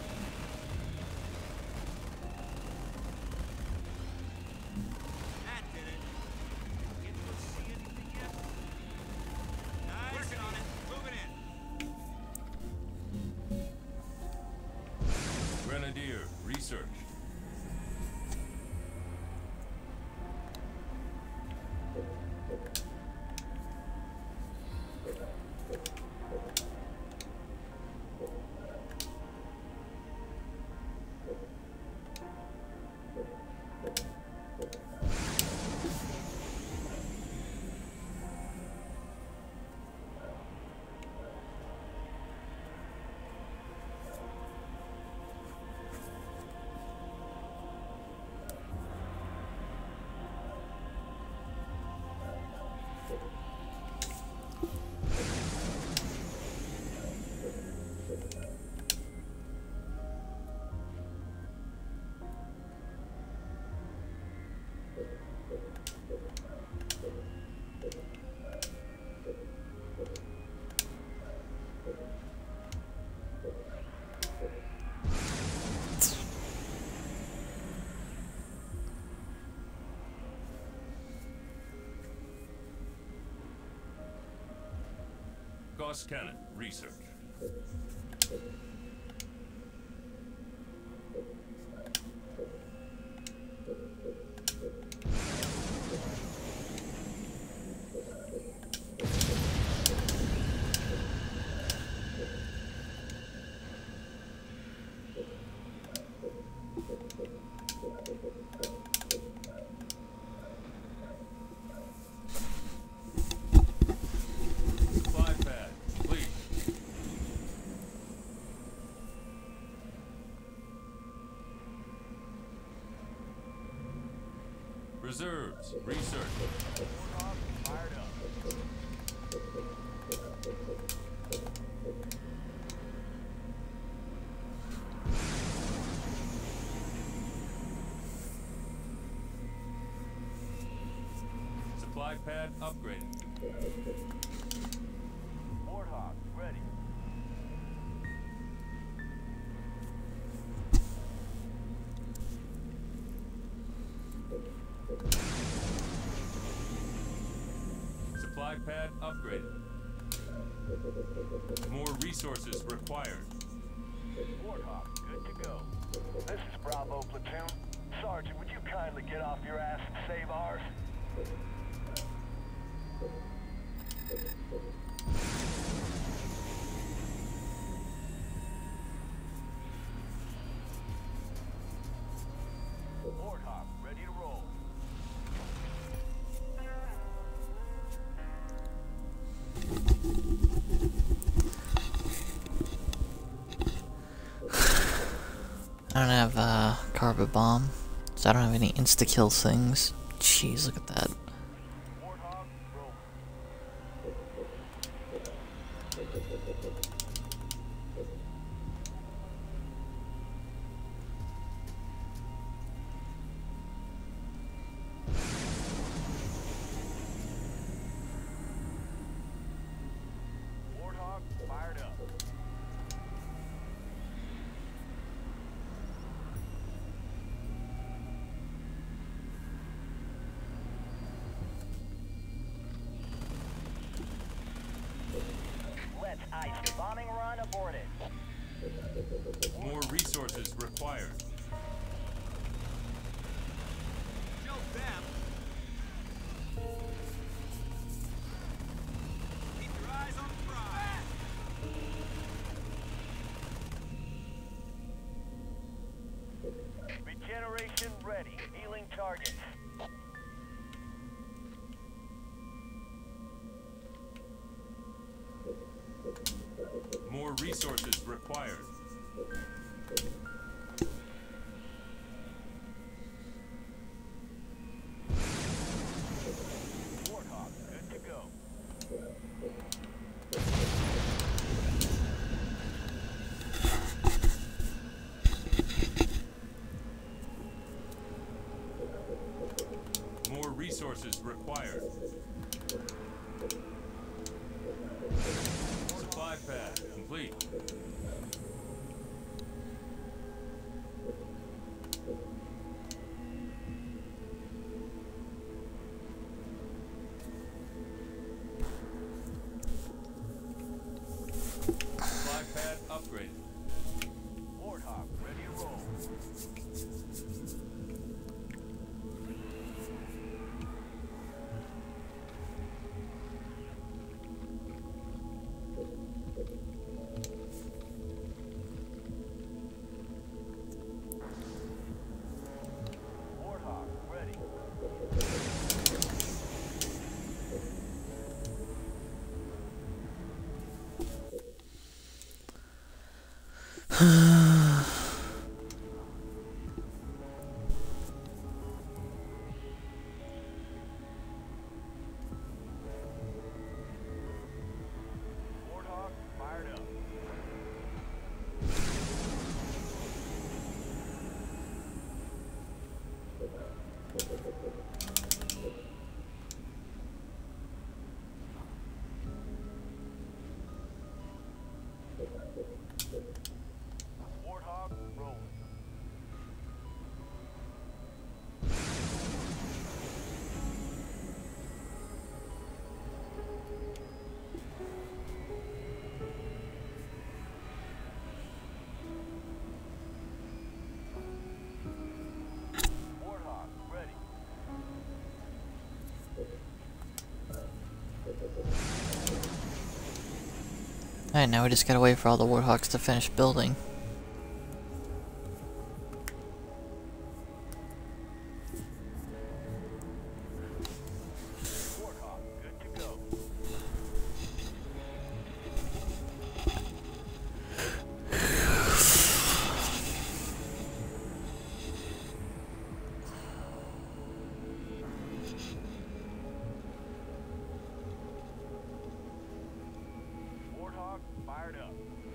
That did it. Anyone see anything yet? Working on it. Moving in. Grenadier research. Cross cannon research. Supply pad complete. Reserves research. Fired up. Supply pad upgraded. Warthog, ready. Supply pad upgraded. More resources required. Warthog, good to go. This is Bravo Platoon. Sergeant, would you kindly get off your ass and save ours? Warthog, ready to roll. I don't have carpet bomb, so I don't have any insta-kill things. Jeez, look at that. Warthog, roll. Warthog, fired up. Let's ice the bombing run aborted. More resources required. Joe Bam. Keep your eyes on the prize. Regeneration ready. Healing targets. More resources required. Warthog, good to go. More resources required. Supply pad complete. Supply pad upgraded. Warthog, ready to roll. Warthog, ready. Warthog, fired up. Alright, now we just gotta wait for all the Warthogs to finish building. Warthog, good to go. Warthog, fired up.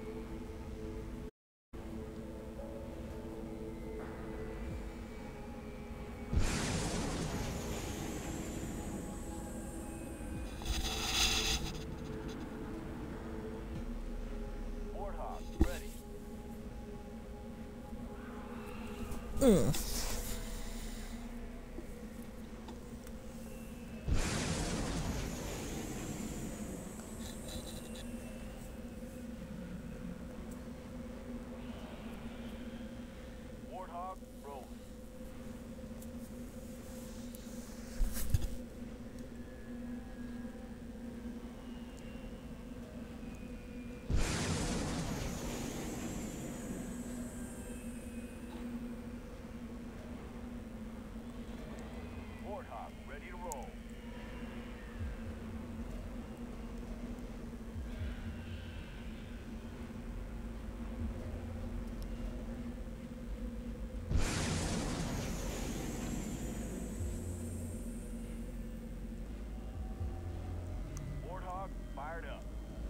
Warthog, ready. Warthog, rolling. Warthog, ready to roll. Warthog, fired up.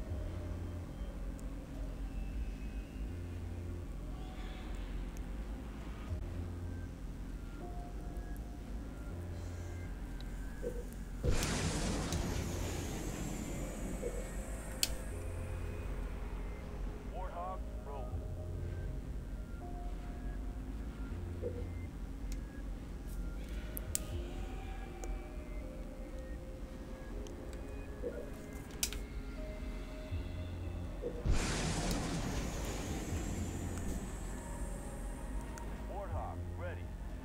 Warthog, rolling. Warthog, ready.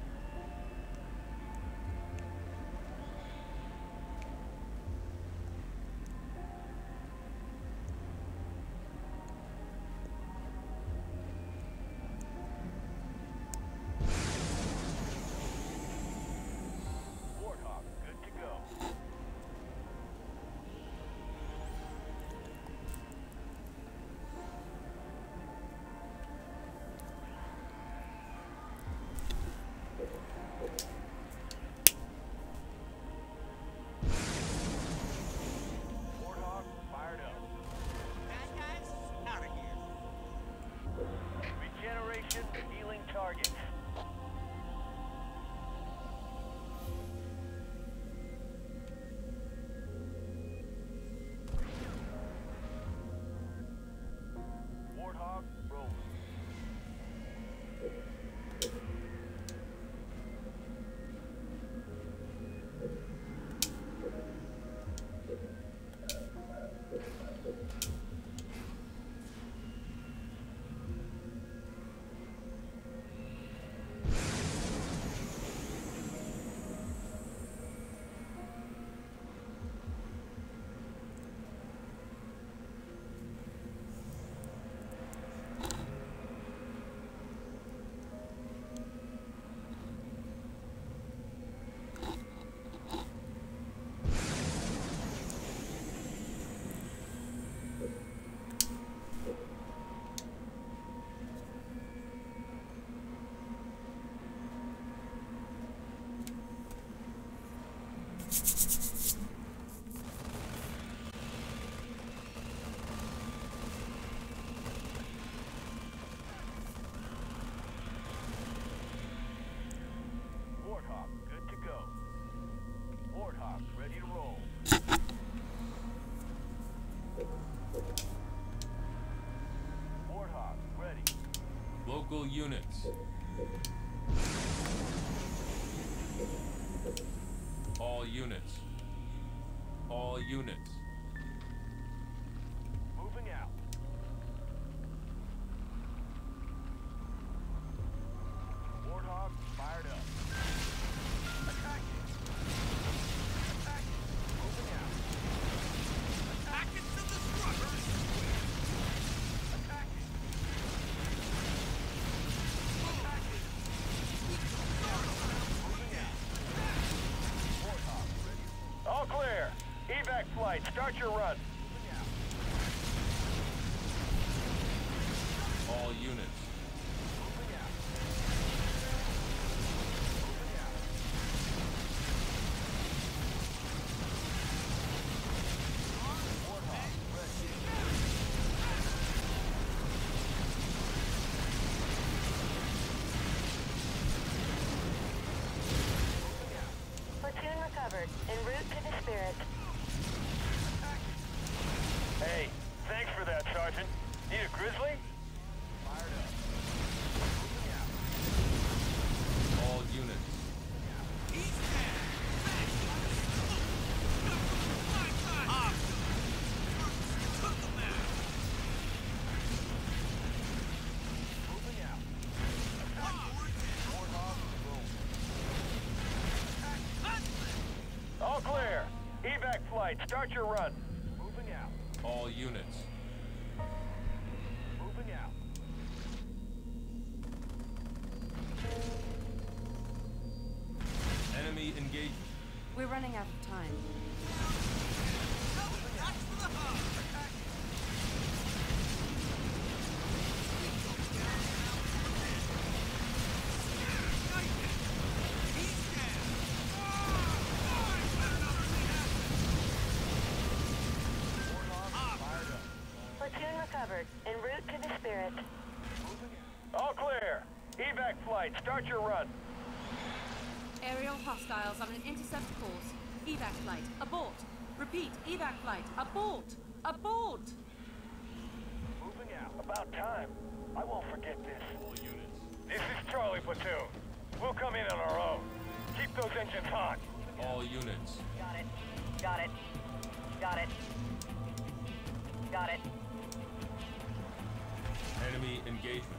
Warthog, good to go. Warthog, fired up. Bad guys, out of here. Regeneration, healing targets. Warthog, rolling. Warthog, good to go. Warthog, ready to roll. Warthog, ready. Local units. All units. All units. Moving out. Warthog, fired up. Attack! Attack! Moving out. Back into the struggles. flight. Start your run. All units. Platoon recovered. En route to the Spirit. Hey, thanks for that, Sergeant. Need a grizzly? All units. All clear. Evac flight. Start your run. Moving out. All units. Moving out. Enemy engagement. We're running out of time. Platoon recovered. En route to the Spirit. All clear. Evac flight. Start your run. Aerial hostiles on an intercept course. Evac flight, abort. Repeat, evac flight, abort. Abort! Moving out. About time. I won't forget this. All units. This is Charlie Platoon. We'll come in on our own. Keep those engines hot. All units. Got it. Got it. Got it. Got it. Enemy engagement.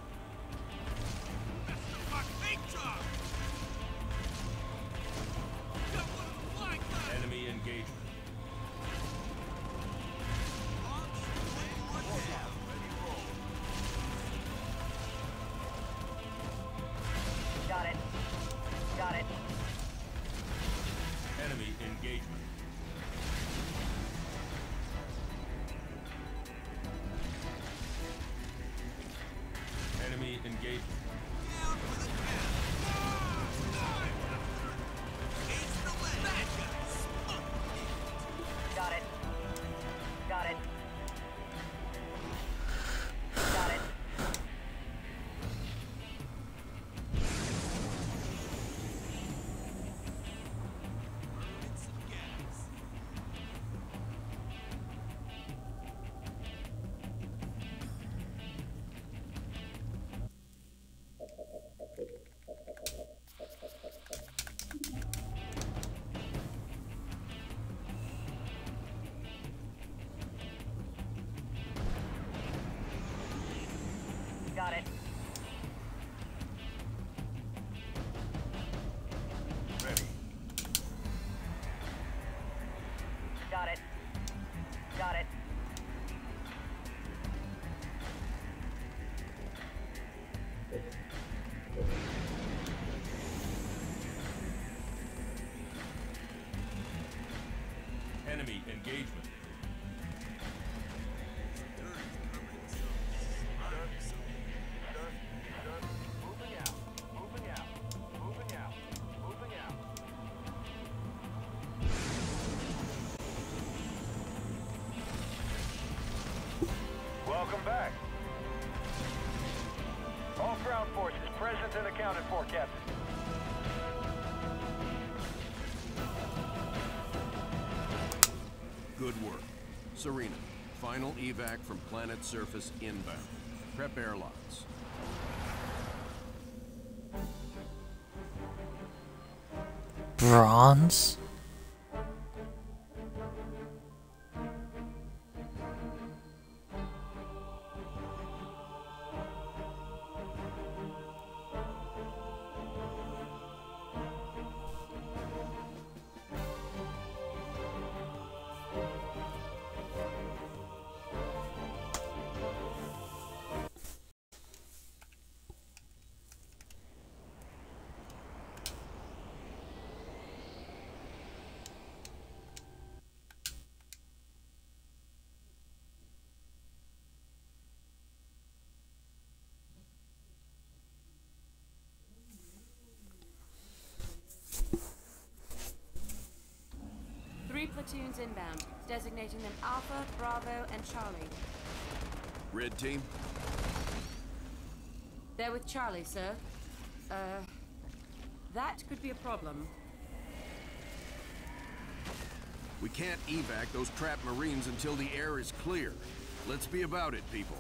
Enemy engagement. Got it. Got it. Enemy engagement. Enemy engagement. Got it. Got it. Got it. Got it. Ready. Got it. Got it. Enemy engagement. Moving out. Moving out. Moving out. Moving out. Welcome back. All ground forces present and accounted for, Captain. Good work. Serena, final evac from planet surface inbound. Prep airlocks. Bronze? platoons inbound, designating them Alpha, Bravo, and Charlie. Red team? They're with Charlie, sir. That could be a problem. We can't evac those trapped Marines until the air is clear. Let's be about it, people.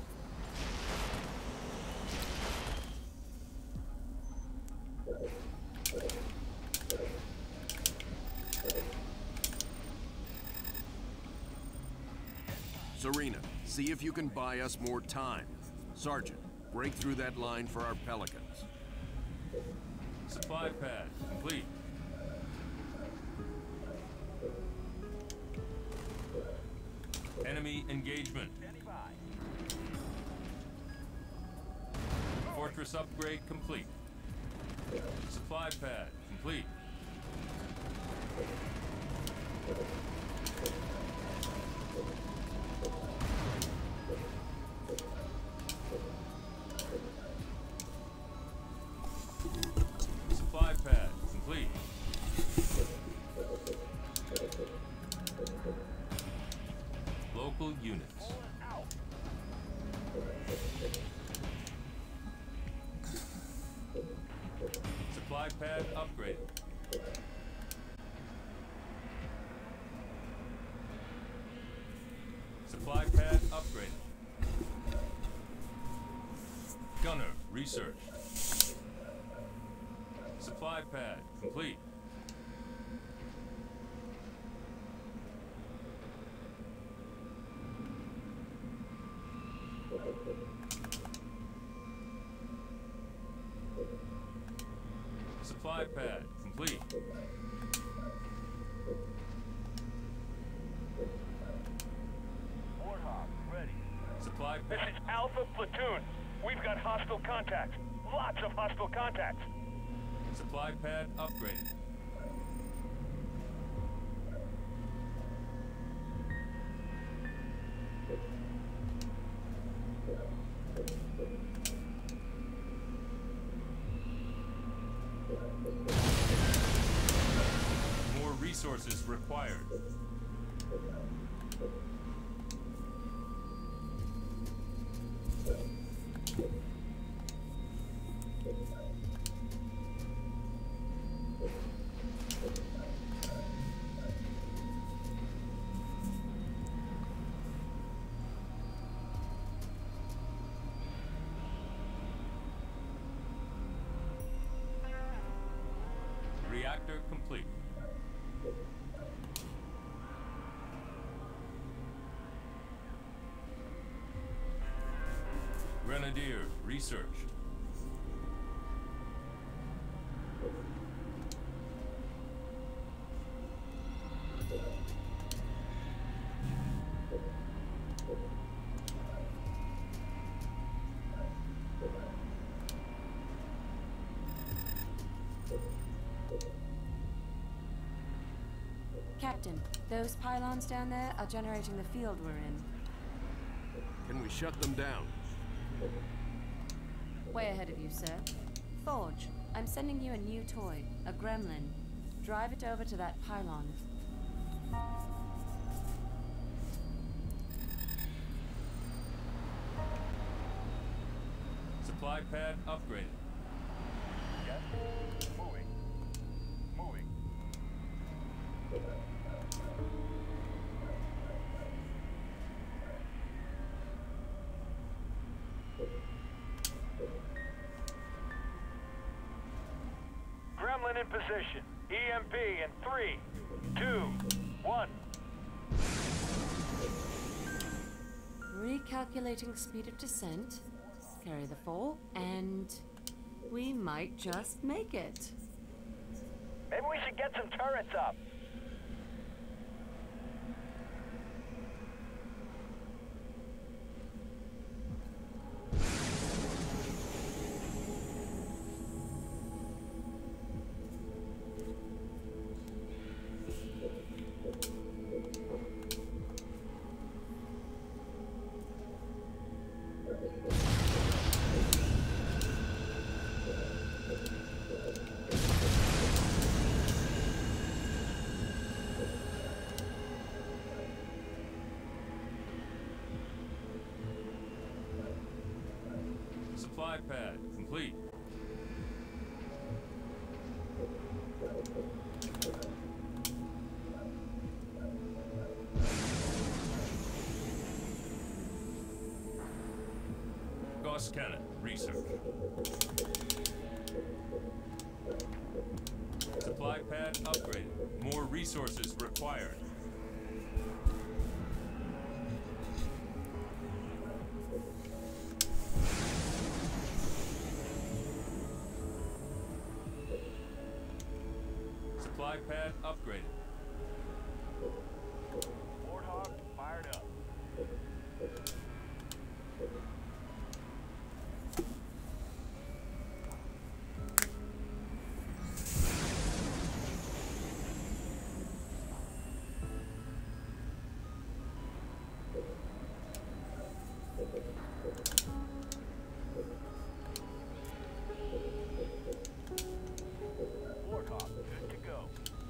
Serena, see if you can buy us more time. Sergeant, break through that line for our Pelicans. Supply pad complete. Enemy engagement. Fortress upgrade complete. Supply pad complete. Supply pad complete. Local units. Supply pad upgraded. Supply pad upgraded. Gunner research. Supply pad complete. Supply pad complete. Warthog, ready. Supply This pad. is Alpha Platoon. We've got hostile contacts. Lots of hostile contacts. Supply pad upgraded. More resources required. Reactor complete. Grenadier research. Captain, those pylons down there are generating the field we're in. Can we shut them down? Way ahead of you, sir. Forge, I'm sending you a new toy, a gremlin. Drive it over to that pylon. Supply pad upgraded. Yes. Moving. Moving. Gremlin in position. EMP in 3, 2, 1. Recalculating speed of descent. Carry the fall, and we might just make it. Maybe we should get some turrets up. Supply pad complete. Gauss cannon, research. Supply pad upgraded. More resources required. Supply pad upgraded. Warthog fired up. Warthog, good to go.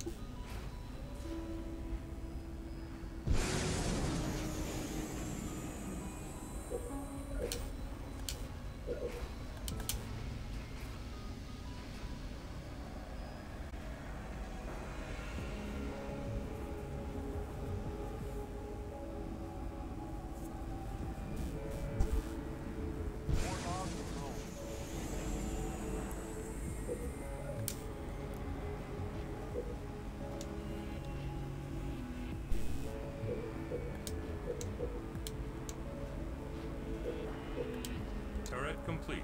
Turret complete.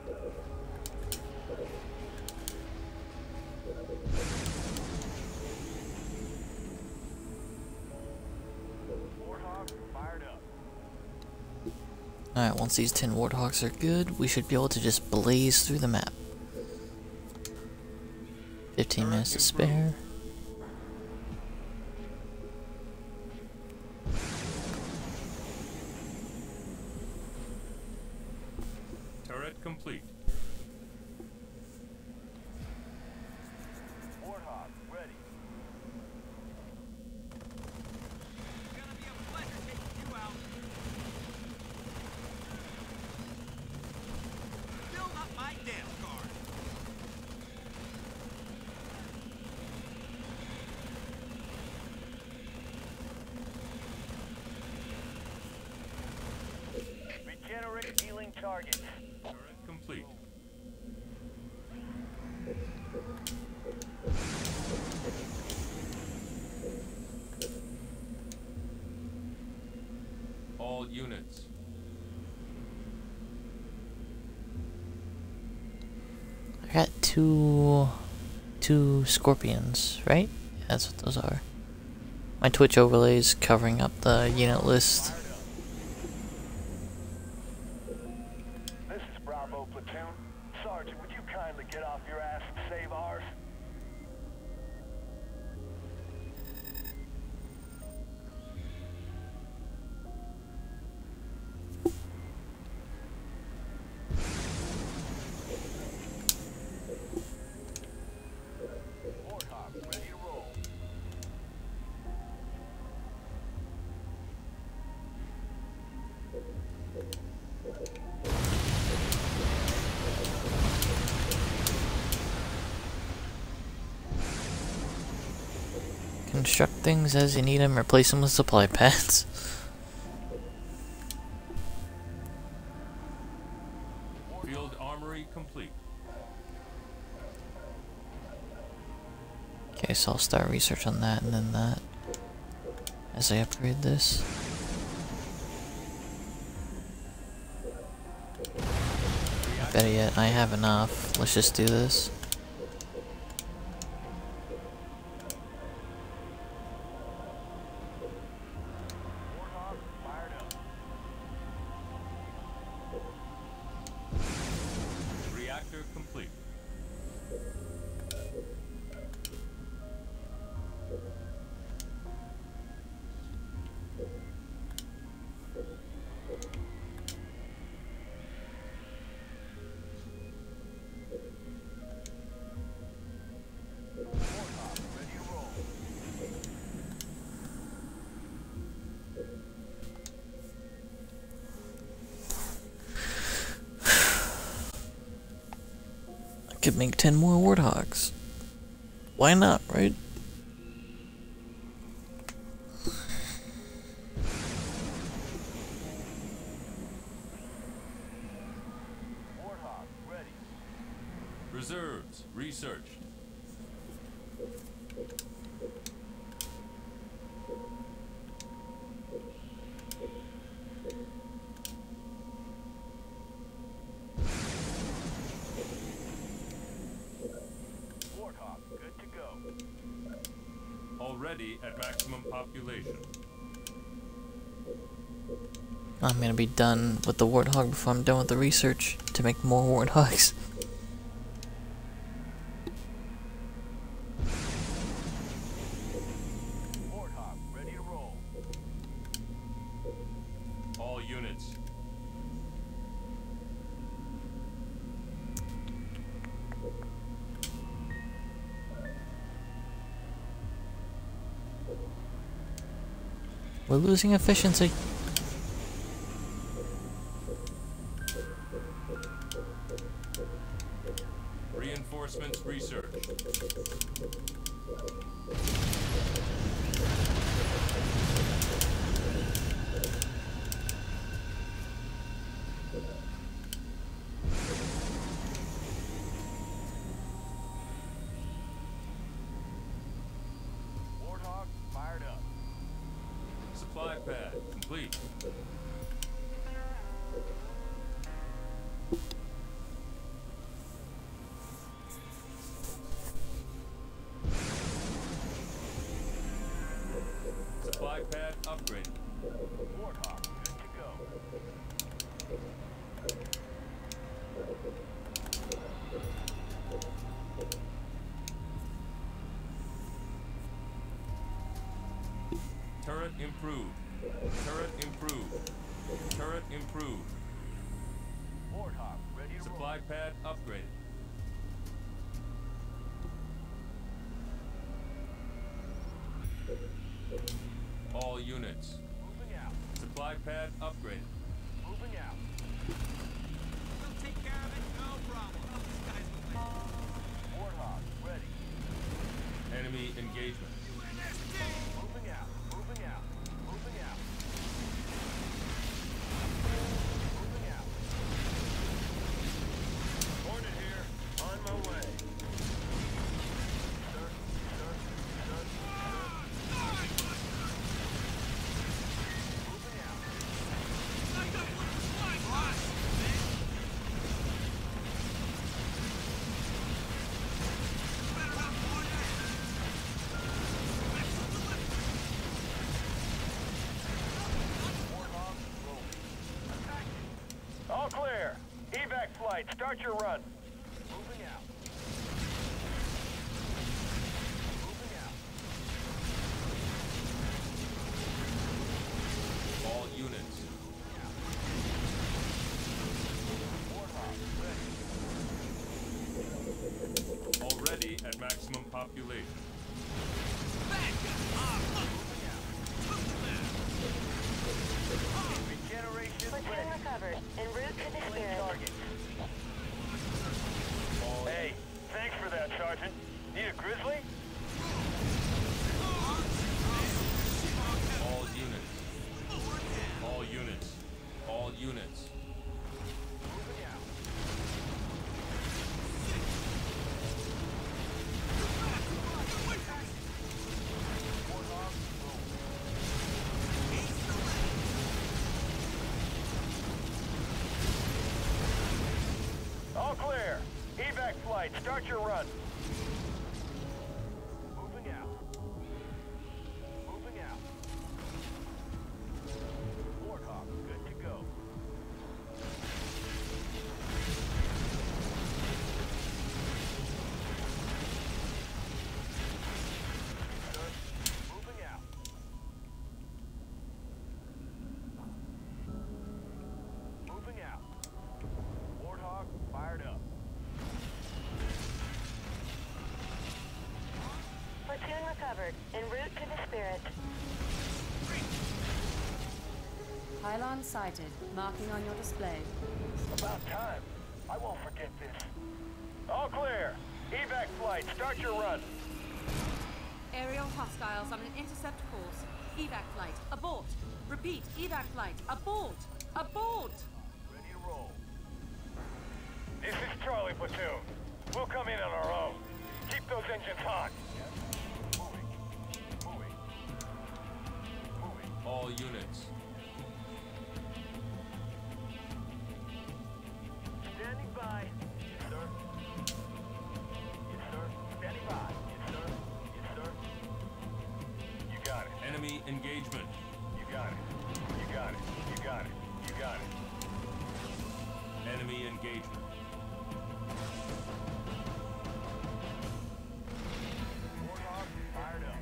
Warthog fired up. Alright, once these 10 Warthogs are good, we should be able to just blaze through the map. 15 minutes to spare. Turret complete. Warthog ready. Gonna be a pleasure taking you out. Build up my death guard. Regenerate healing targets. Turret complete. All units. I got two Scorpions, right? Yeah, that's what those are. My Twitch overlay is covering up the unit list. This is Bravo Platoon. Sergeant, would you kindly get off your ass and save ours? Warthog, ready to roll. Construct things as you need them, replace them with supply pads. Field armory complete. Okay, so I'll start research on that and then that as I upgrade this. Better yet, I have enough. Let's just do this. Warthog fired up. Reactor complete. Could make 10 more warthogs. Why not, right? Warthog, ready. Reserves, researched. Warthog, good to go. Already at maximum population. I'm gonna be done with the warthog before I'm done with the research to make more warthogs. Warthog, ready to roll. All units. We're losing efficiency. Reinforcements researched. Warthog, fired up. Supply pad complete. Supply pad upgraded. Warthog, good to go. Turret improved. Turret improved. Turret improved. Warthog, ready to roll. Supply pad upgraded. All units. Moving out. Supply pad upgraded. Moving out. We'll take care of it, no problem. Oh, this guy's the way. Warthog, ready. Enemy engagement. Moving out. Moving out. Moving out. Moving out. Hornet here. On my way. Sir, sir, sir, sir. Moving out. Warthog, roll. All clear. Evac flight, start your run. Moving out. Moving out. All units. Warthog, ready. Already at maximum population. Regeneration Platoon ready. recovered. En route to the Clean spirit. target. Hey, thanks for that, Sergeant. Need a grizzly? All units. All units. All units. Moving out. Warthog, roll. All clear. Evac flight, start your run. Moving out. Moving out. Warthog, good to go. Sir, moving out. Moving out. Warthog, fired up. Platoon recovered. En route to the spirit. Pylon sighted. Marking on your display. About time. I won't forget this. All clear. Evac flight, start your run. Aerial hostiles on an intercept course. Evac flight, abort. Repeat, evac flight, abort. Abort! Ready to roll. This is Charlie Platoon. We'll come in on our own. Keep those engines hot. Moving. Moving. Moving. All units. Standing by. Yes, sir. Yes, sir. Standing by. Yes, sir. Yes, sir. You got it. Enemy engagement. You got it. You got it. You got it. You got it. Enemy engagement. Warthog fired up.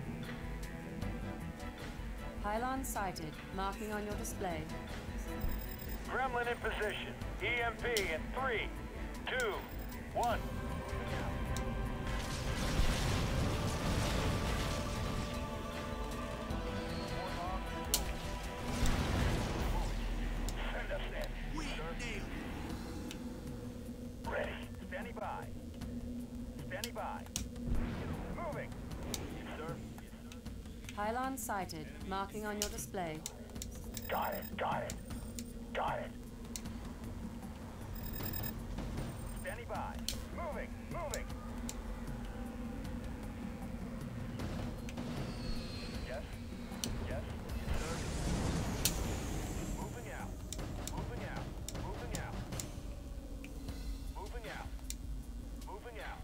Pylon sighted. Marking on your display. Gremlin in position. EMP in 3, 2, 1. Send us in. Ready. Standing by. Standing by. Moving. Yes, sir. Yes, sir. Pylon sighted. Marking on your display. Got it. Got it. Got it. Standing by. Moving. Moving. Yes. Yes. Yes, sir. Moving out. Moving out. Moving out. Moving out. Moving out.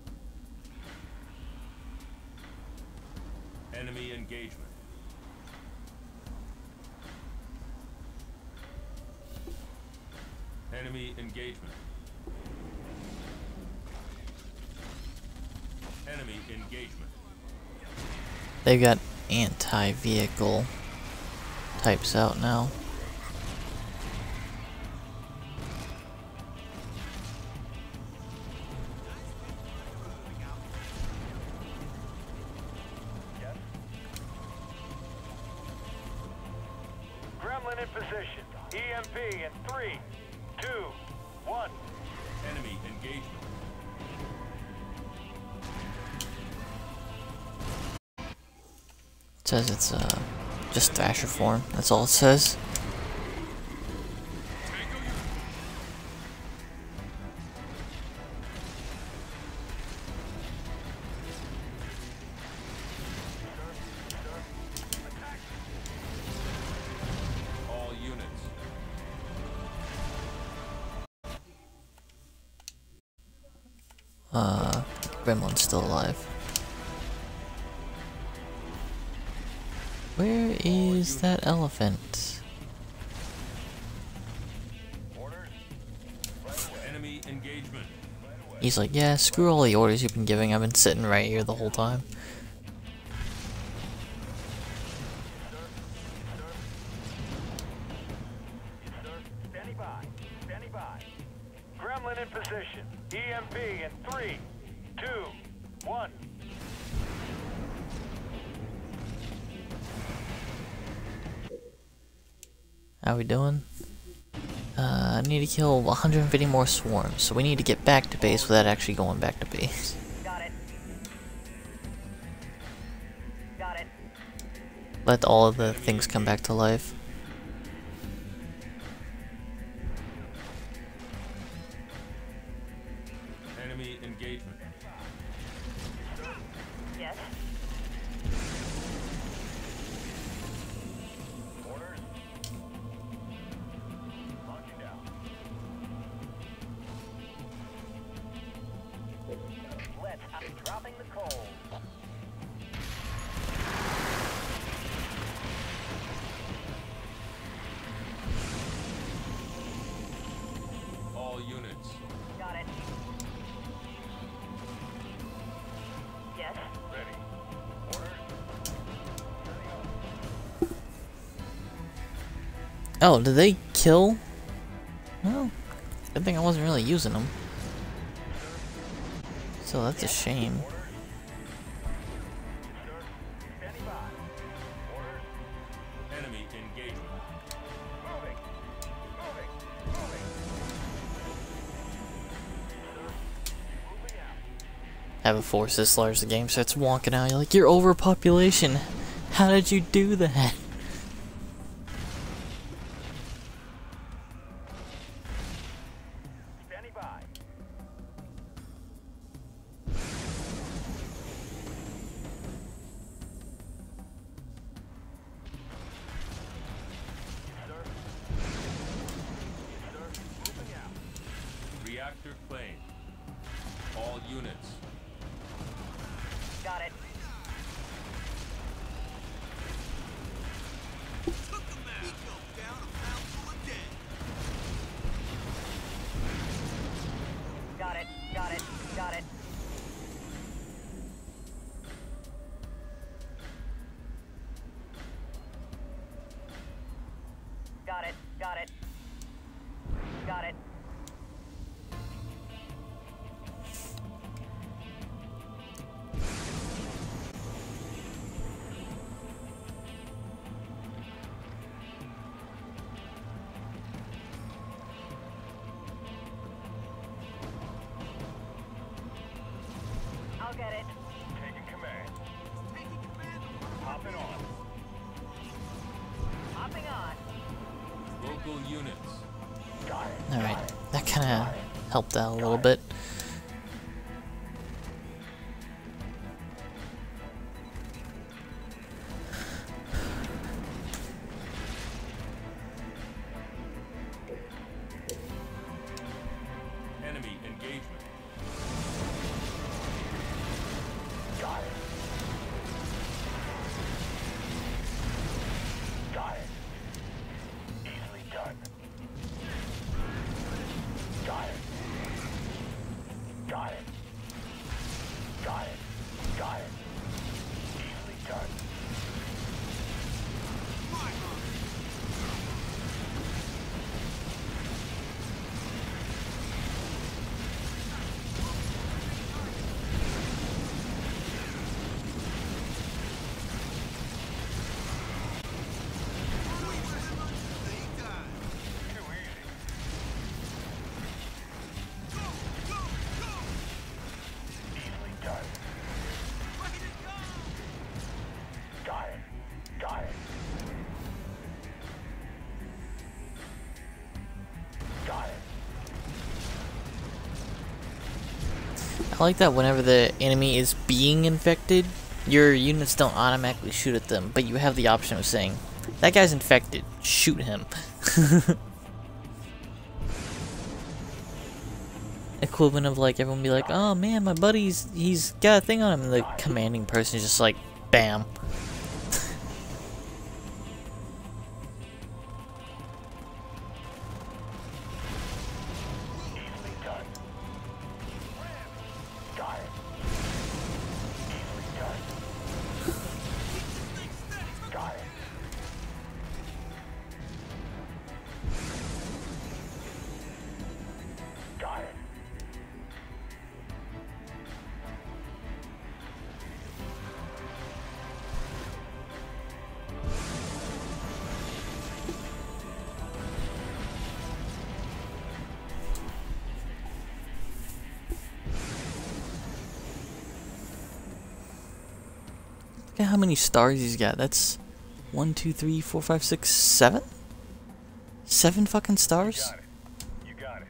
Enemy engagement. Enemy engagement. Enemy engagement. They've got anti-vehicle types out now. Gremlin in position. EMP in 3, 2, 1. Enemy engagement. It says it's just Thrasher form. That's all it says. All units. Gremlin's still alive. Where is that elephant? Enemy engagement. He's like, yeah, screw all the orders you've been giving. I've been sitting right here the whole time. Standing by. Standing by. Gremlin in position. EMP in 3, 2, 1. How we doing? I need to kill 150 more swarms, so we need to get back to base without actually going back to base. Got it. Got it. Let all of the things come back to life. Enemy engagement. Yes. Orders. Launching down. Let's. I'm dropping the coal. All units. Got it. Yes. Ready. Orders. Oh, did they kill? Well, good thing I wasn't really using them. So that's a shame. Standing by. Orders. Enemy engagement. Moving. Moving. Moving. have a force this large, the game starts wonking out. You're like, you're overpopulation. How did you do that? Standing by. Reactor claimed. All units. Got it. Got it. Got it. Got it. Got it. Got it. Got it. I'll get it. Taking command. Hopping on. Hopping on. Local units. Got it. Alright, that kinda helped out a little bit. Enemy engagement. Got it. Got it. Easily done. Got it. Got it. Got it. Got it. Easily done. Too easy. Easily done. Got it. Got it. Got it. I like that whenever the enemy is being infected, your units don't automatically shoot at them, but you have the option of saying, that guy's infected, shoot him. Equivalent of like everyone be like, oh man, my buddy's, he's got a thing on him, and the commanding person is just like, bam. Easily done. Got it. Easily done. Got it. Got it. Look at how many stars he's got. That's 1, 2, 3, 4, 5, 6, 7? 7 fucking stars? Got it. You got it.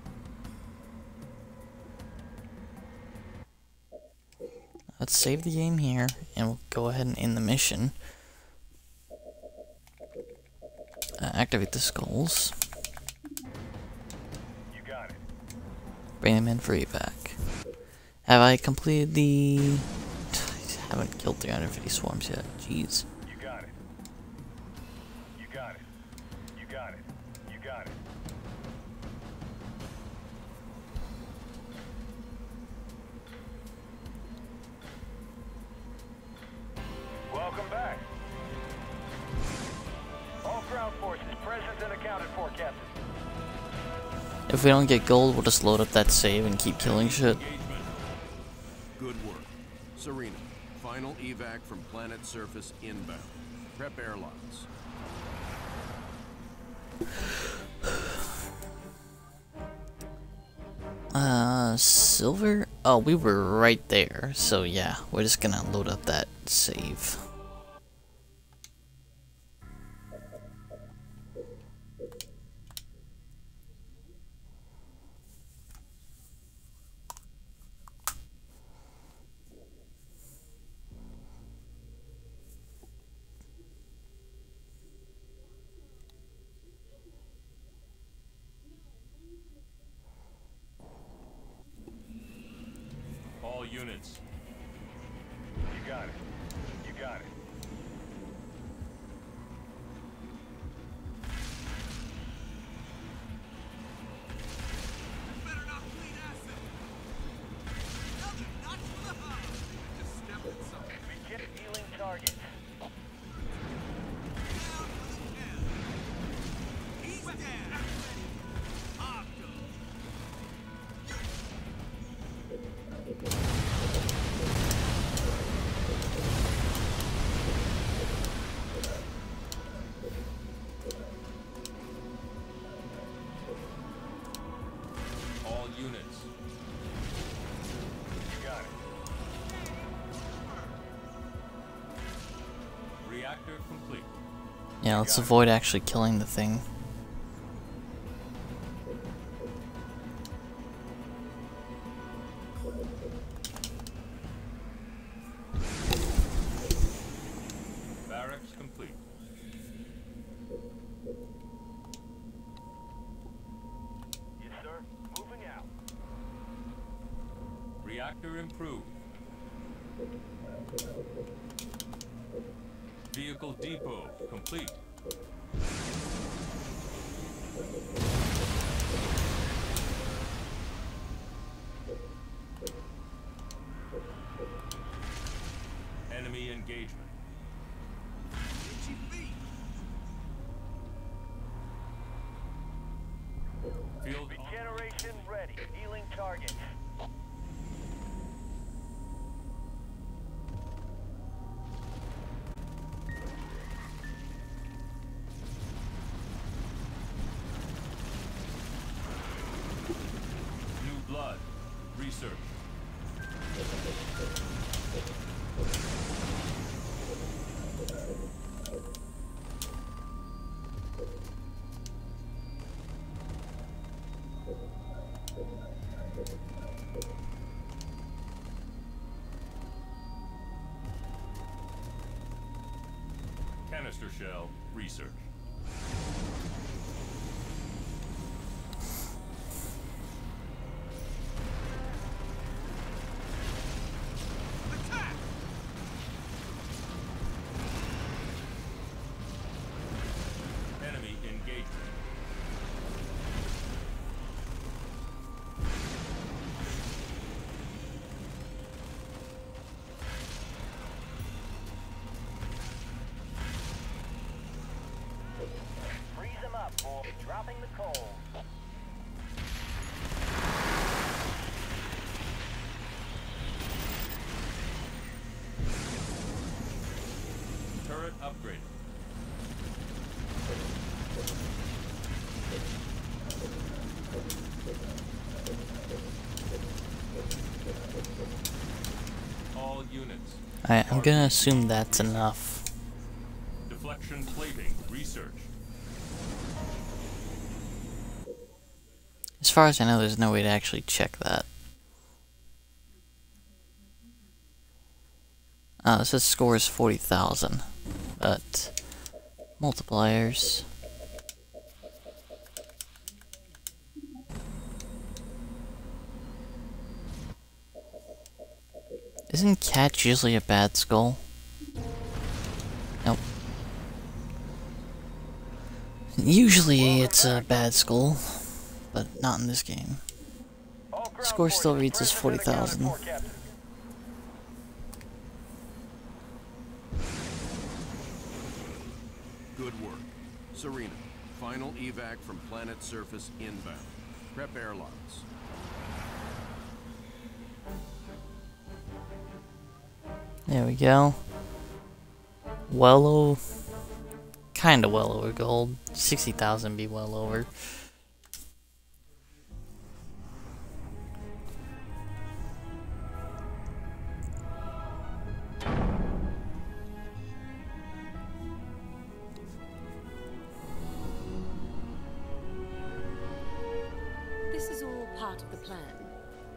Let's save the game here, and we'll go ahead and end the mission. Activate the skulls. You got it. Bring them in for evac. Have I completed the... I haven't killed 350 swarms yet. Jeez. You got it. You got it. You got it. You got it. Welcome back. All ground forces present and accounted for, Captain. If we don't get gold, we'll just load up that save and keep killing shit. Good work. Serena, final evac from planet surface inbound. Prep airlocks. Silver? Oh, we were right there. So yeah, we're just gonna load up that save. All units. You got it. You got it. Begin healing targets. All units. You got it. Reactor complete. Yeah, let's avoid actually killing the thing. Barracks complete. Yes, sir. Moving out. Reactor improved. Vehicle depot complete. Enemy engagement. Field Regeneration ready. Healing targets. new blood. Research. Canister shell. Research. Enemy engagement. Freeze them up, boy. Dropping the coal. Turret upgraded. All units. I'm gonna assume that's enough. Deflection plating. Research. As far as I know, there's no way to actually check that. It says scores 40,000, but multipliers. Isn't catch usually a bad skull? Nope. Usually it's a bad skull, but not in this game. Score still reads as 40,000. Good work. Serena, final evac from planet surface inbound. Prep airlocks. There we go. Kinda well over gold. 60,000 be well over.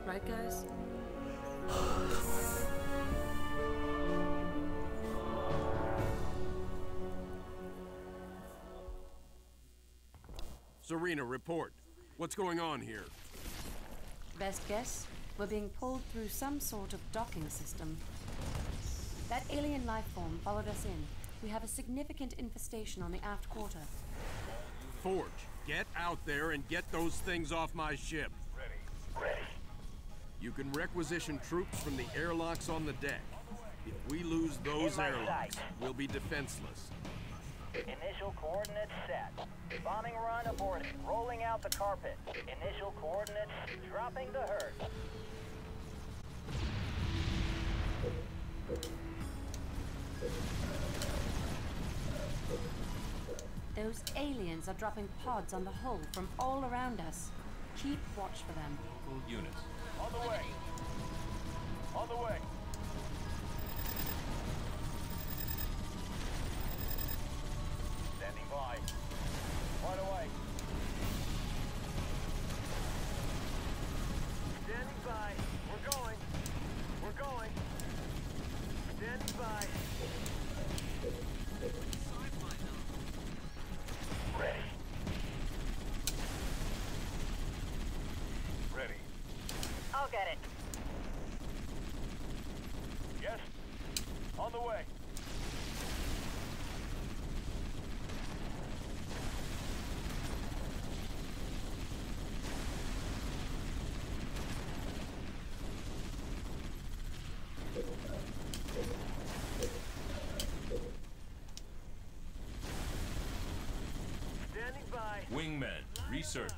Right, guys? Serena, report. What's going on here? Best guess? We're being pulled through some sort of docking system. That alien life form followed us in. We have a significant infestation on the aft quarter. Forge, get out there and get those things off my ship. Ready. You can requisition troops from the airlocks on the deck. If we lose those airlocks, we'll be defenseless. Initial coordinates set. Bombing run aborted. Rolling out the carpet. Initial coordinates dropping the herd. Those aliens are dropping pods on the hull from all around us. Keep watch for them. Full units. On the way. On the way. Standing by. Right away. Standing by. We're going. We're going. Standing by. Ready. Ready. I'll get it. Yes. On the way. Standing by. Wingmen, research.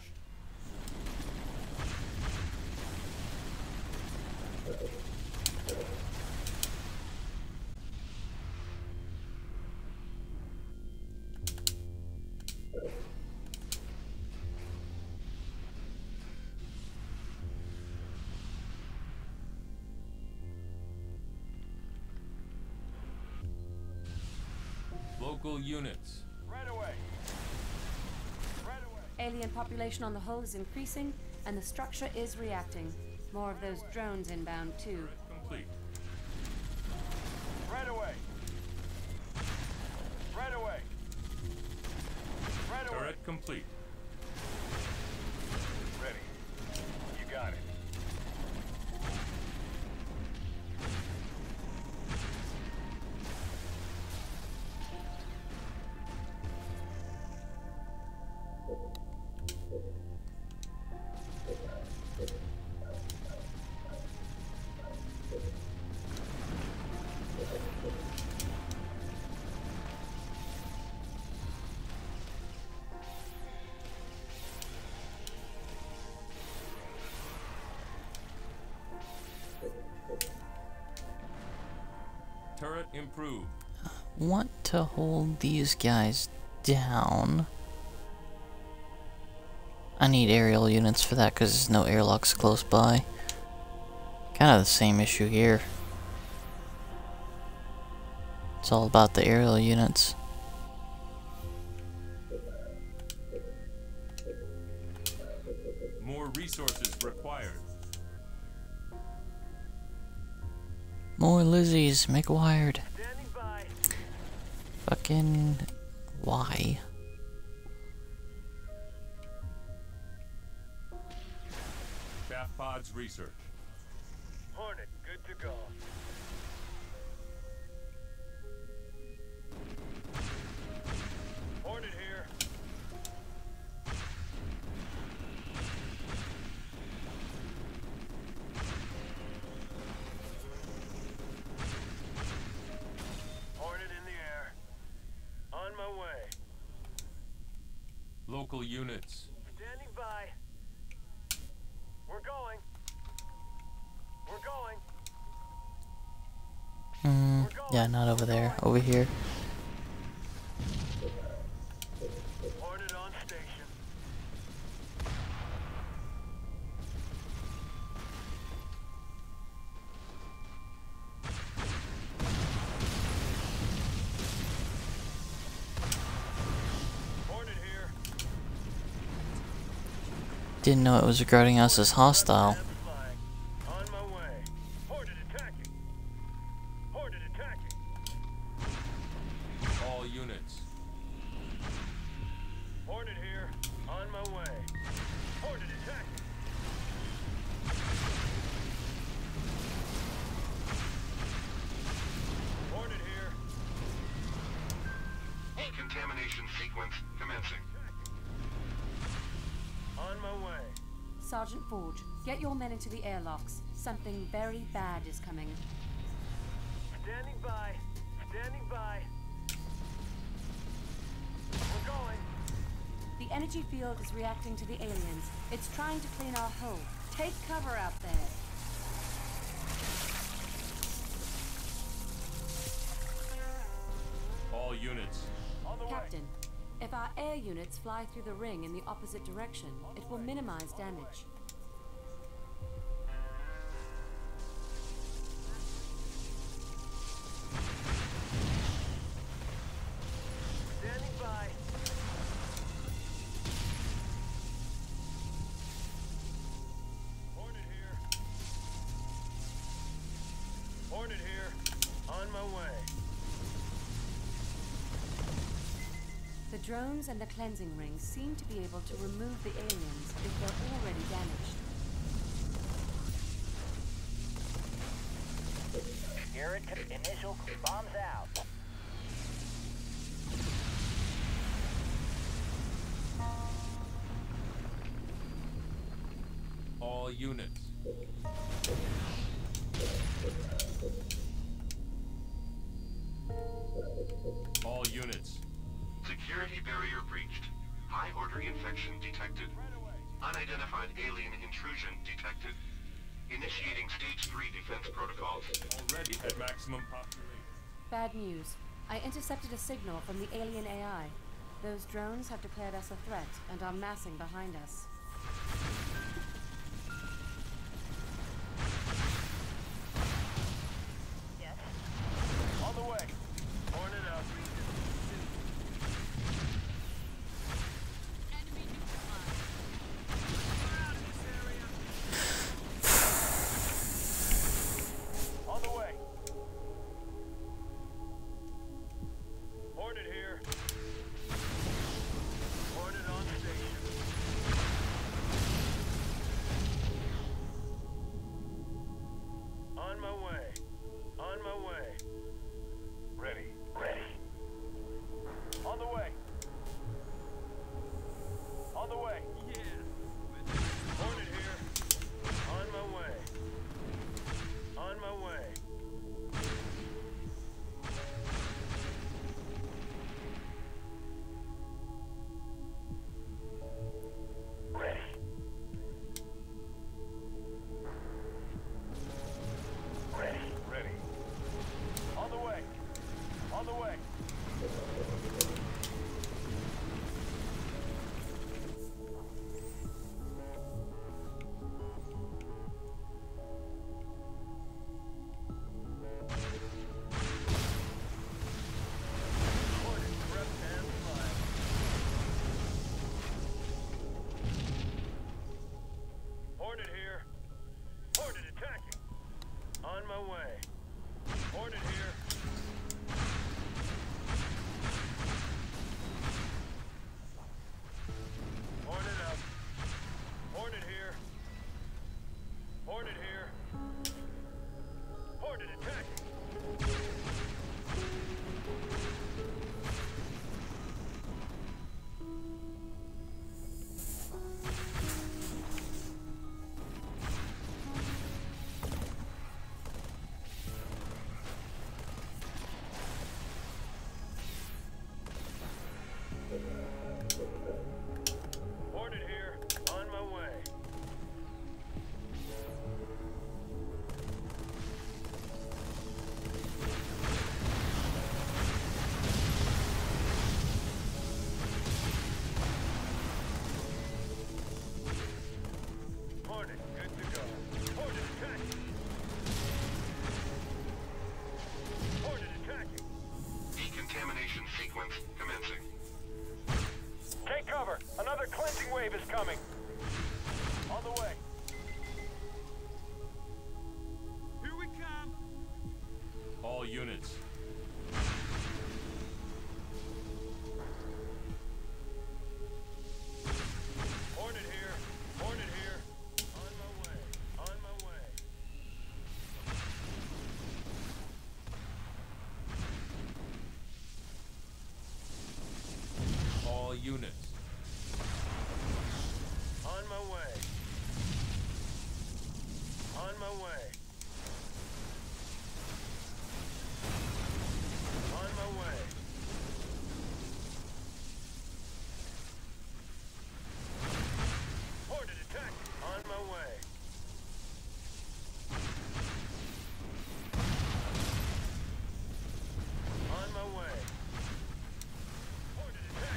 Local units. Right away. Right away. Alien population on the hull is increasing, and the structure is reacting. More of those drones inbound, too. Complete. Right away. Right away. Right away. Turret complete. Ready. You got it. Turret improved. Want to hold these guys down. I need aerial units for that because there's no airlocks close by. Kind of the same issue here. It's all about the aerial units. More resources required. More Lizzies, make wired. Standing by. Fucking why? Shaft pods research. Hornet, good to go. Hornet here. Hornet in the air. On my way. Local units. Standing by. We're going. We're going. Yeah, not over there. Over here. Hornet on station. Hornet here. Didn't know it was regarding us as hostile. Decontamination sequence commencing. On my way. Sergeant Forge, get your men into the airlocks. Something very bad is coming. Standing by. Standing by. We're going. The energy field is reacting to the aliens. It's trying to clean our hull. Take cover out there. All units. On the way. Captain, if our air units fly through the ring in the opposite direction, it will minimize damage. Standing by. Hornet here. Hornet here. On my way. The drones and the cleansing rings seem to be able to remove the aliens if they're already damaged. Garrett, initial bombs out. All units. All units. Security barrier breached. High order infection detected. Unidentified alien intrusion detected. Initiating stage 3 defense protocols. Already at maximum population. Bad news. I intercepted a signal from the alien AI. Those drones have declared us a threat and are massing behind us. Yes. On the way. Hornet out. Enemy neutralized. We're out of this area. On the way. Hornet here. Hornet on station. On my way. On my way. Ready. Ready. On the way. On the way. Yeah. Hornet here. On my way. On my way. Ready. Ready. Ready. On the way. On the way. Hornet, prep and fire. Hornet here. Hornet attacking. On my way. Hornet here. Hornet up. Hornet here. Hornet here. Hornet attacking. Hornet here. On my way. Hornet, good to go. Hornet attacking. Hornet attacking. Decontamination sequence commencing. Take cover. Another cleansing wave is coming. On the way. Here we come. All units. Hornet here. Hornet here. On my way. On my way. units. On my way. On my way. On my way. Ordered attack. On my way. On my way. Ordered attack.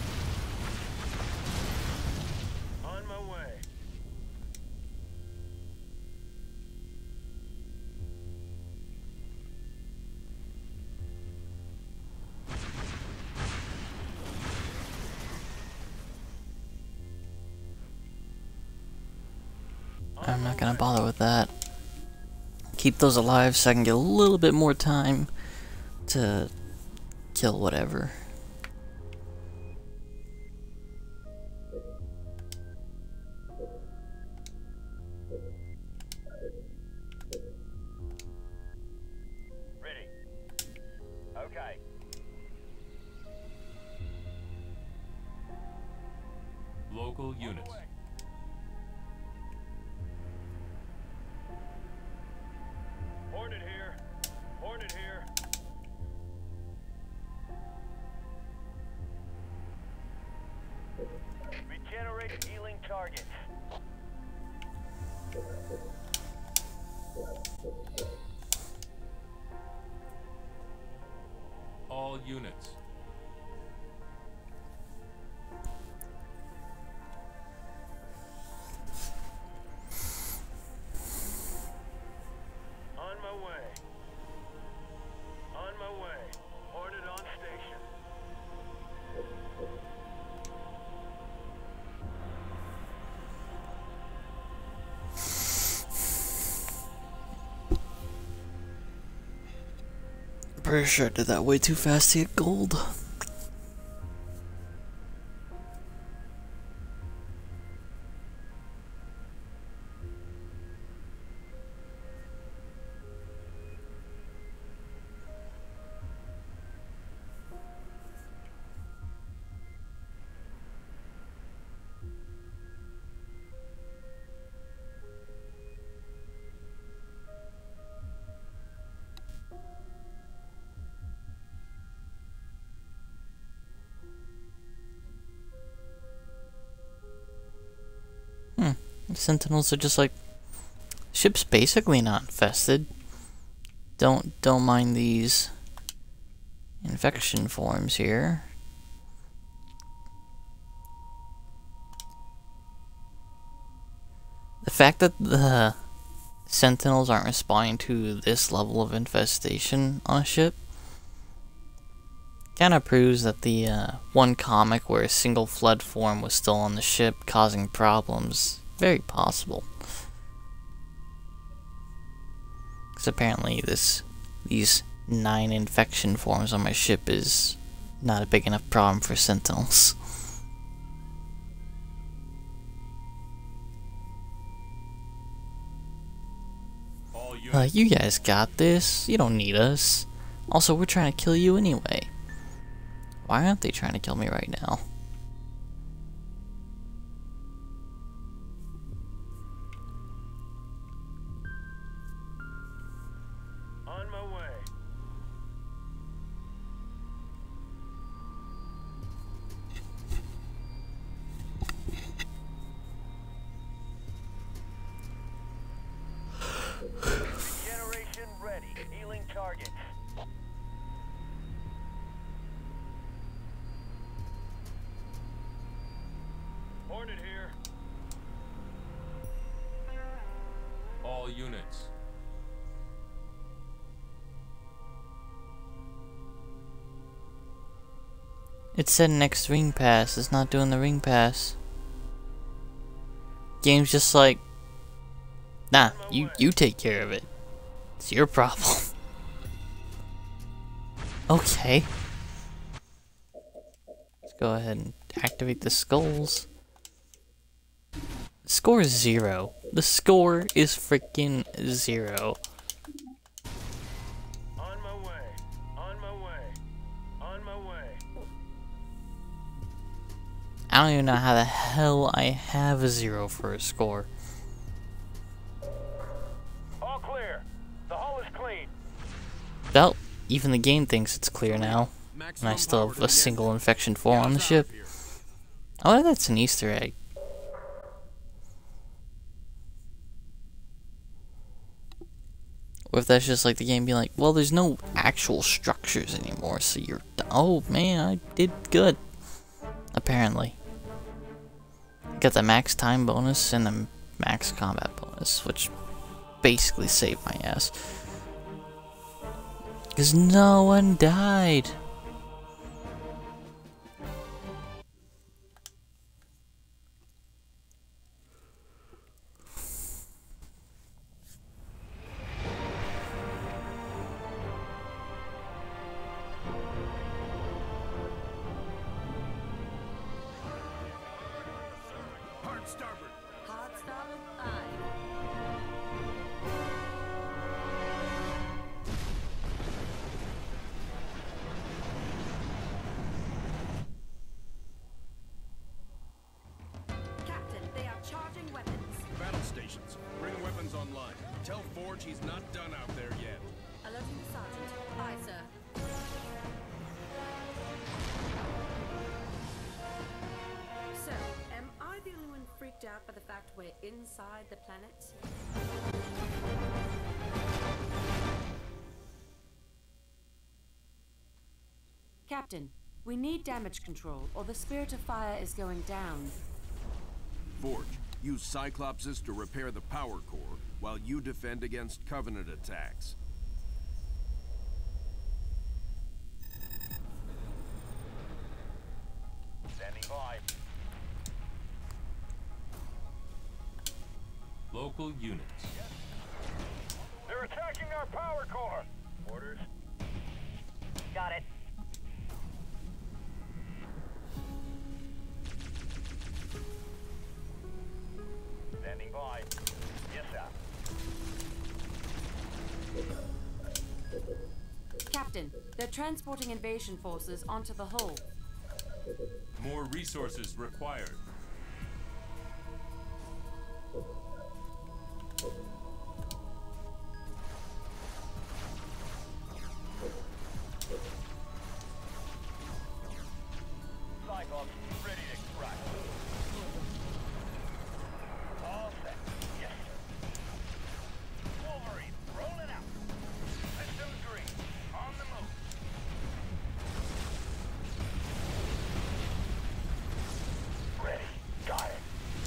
On my way. I'm not gonna bother with that. Keep those alive so I can get a little bit more time to kill whatever. Ready. Okay. Local units. Hornet here. Hornet here. Regenerate healing targets. All units. On my way. On my way. Hornet on station. Pretty sure I did that way too fast to get gold. Sentinels are just like, ship's basically not infested. Don't mind these infection forms here. The fact that the Sentinels aren't responding to this level of infestation on a ship kind of proves that the one comic where a single flood form was still on the ship causing problems, very possible. Because apparently these 9 infection forms on my ship is not a big enough problem for Sentinels. You guys got this. You don't need us. Also, we're trying to kill you anyway. Why aren't they trying to kill me right now? On my way. Regeneration ready. Healing targets. Hornet here. All units. It said next ring pass. It's not doing the ring pass. Game's just like, nah, you take care of it. It's your problem. Okay. Let's go ahead and activate the skulls. Score is 0. The score is freaking 0. On my way. On my way. On my way. I don't even know how the hell I have a 0 for a score. All clear. The hull is clean. Well, even the game thinks it's clear now. And I still have a single infection 4 on the ship. I wonder if that's an Easter egg. Or if that's just like the game being like, well, there's no actual structures anymore, so you're... Oh, man, I did good. Apparently. Got the max time bonus and the max combat bonus, which basically saved my ass. Because no one died. Hard starboard. Hard starboard, aye. Captain, they are charging weapons. Battle stations. Bring weapons online. Tell Forge he's not done out there yet. Alerting the sergeant. Aye, sir. So, am I the only one freaked out by the fact we're inside the planet? Captain, we need damage control, or the Spirit of Fire is going down. Forge, use Cyclopses to repair the power core, while you defend against Covenant attacks. Standing by. Local units. They're attacking our power core. Orders. Got it. Standing by. Yes, sir. Captain, they're transporting invasion forces onto the hull. More resources required. Cyclops, ready to extract. All set. Yes, sir. Wolverine, rolling out. System green. On the move. Ready. Got it.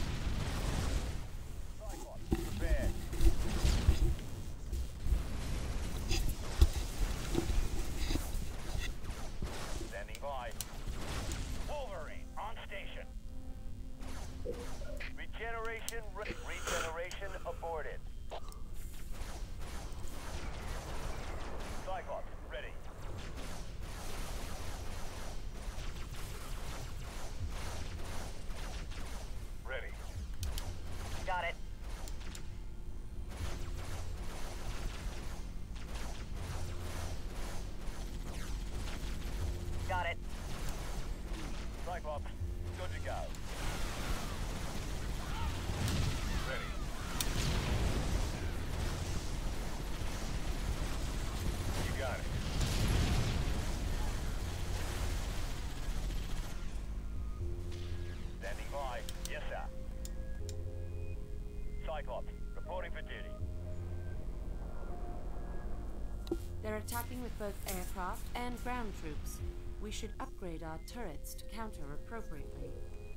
Cyclops, prepared. Standing by. Wolverine, on station. Regeneration aborted. Cyclops, ready. Ready. Got it. Got it. Cyclops, good to go. Ready. You got it. Standing by. Yes, sir. Cyclops, reporting for duty. They're attacking with both aircraft and ground troops. We should upgrade our turrets to counter appropriately.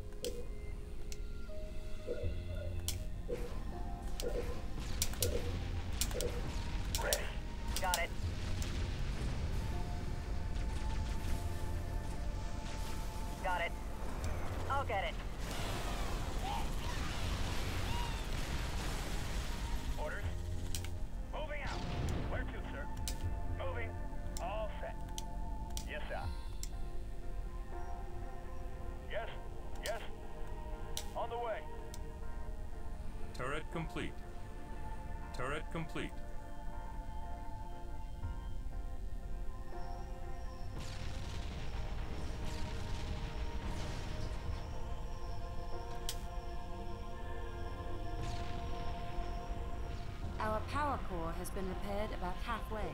Ready. Got it. Got it. I'll get it. Orders. Moving out. Where to, sir? Moving. All set. Yes, sir. Yes. Yes. On the way. Turret complete. Turret complete. power core has been repaired about halfway.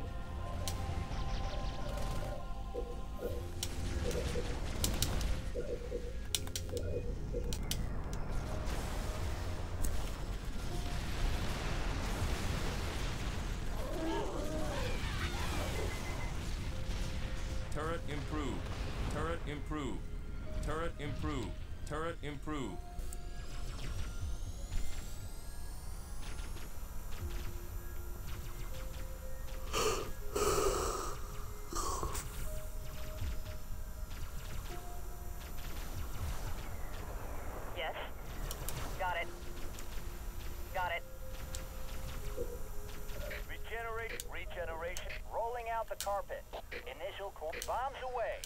Turret improved. Turret improved. Turret improved. Turret improved. Yes. Got it. Got it. Regeneration. Rolling out the carpet. Initial core. Bombs away.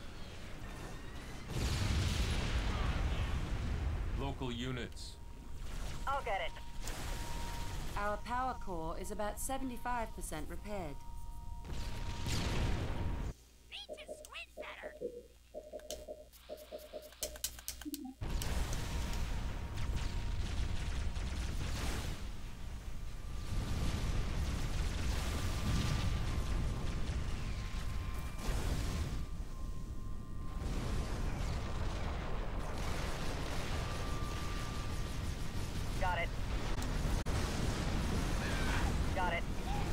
Local units. I'll get it. Our power core is about 75% repaired. Got it. Got it.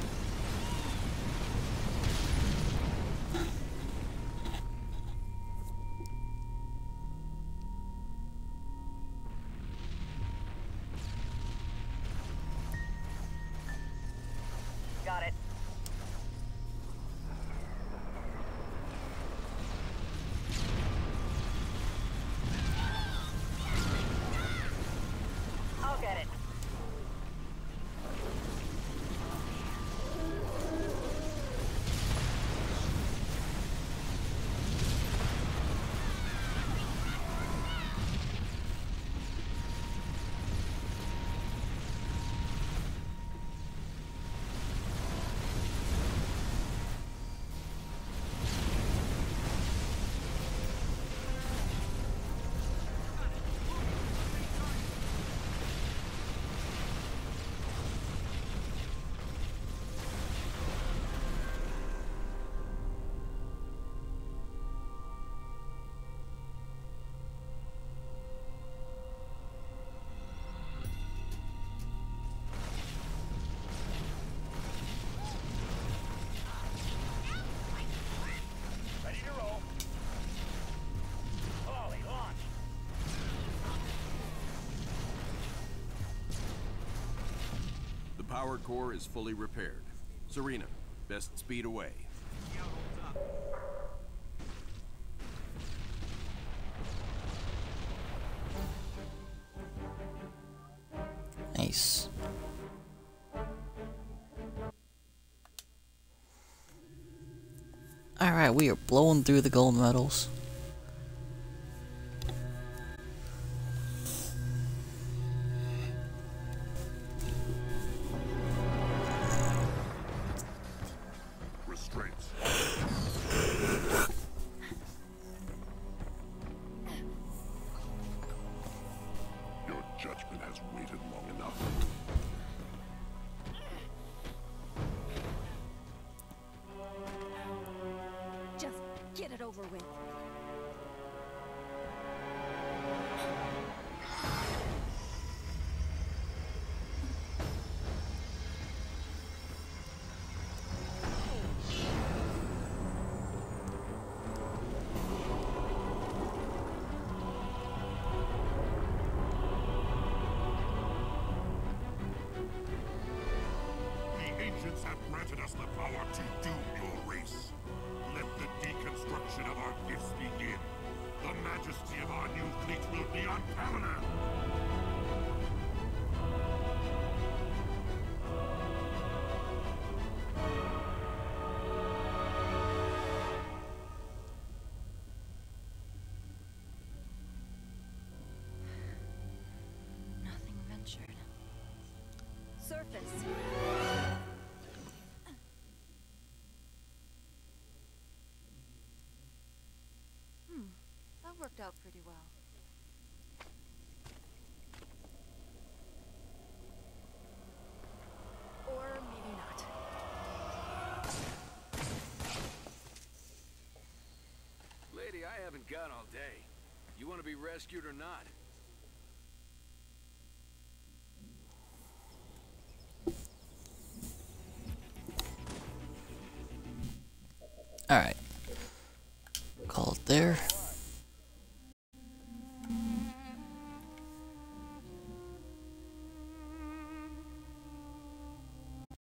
Got it. I'll get it. Ready to roll. Volley, launch. The power core is fully repaired. Serena, best speed away. Nice. Alright, we are blowing through the gold medals. Restraints. Your judgment has waited long enough. Just get it over with. The ancients have granted us the power to doom your race. Let the deconstruction of our gifts begin. The majesty of our new fleet will be unparalleled. Nothing ventured. Surface. That worked out pretty well. Or gun all day. You want to be rescued or not? Alright. Call it there.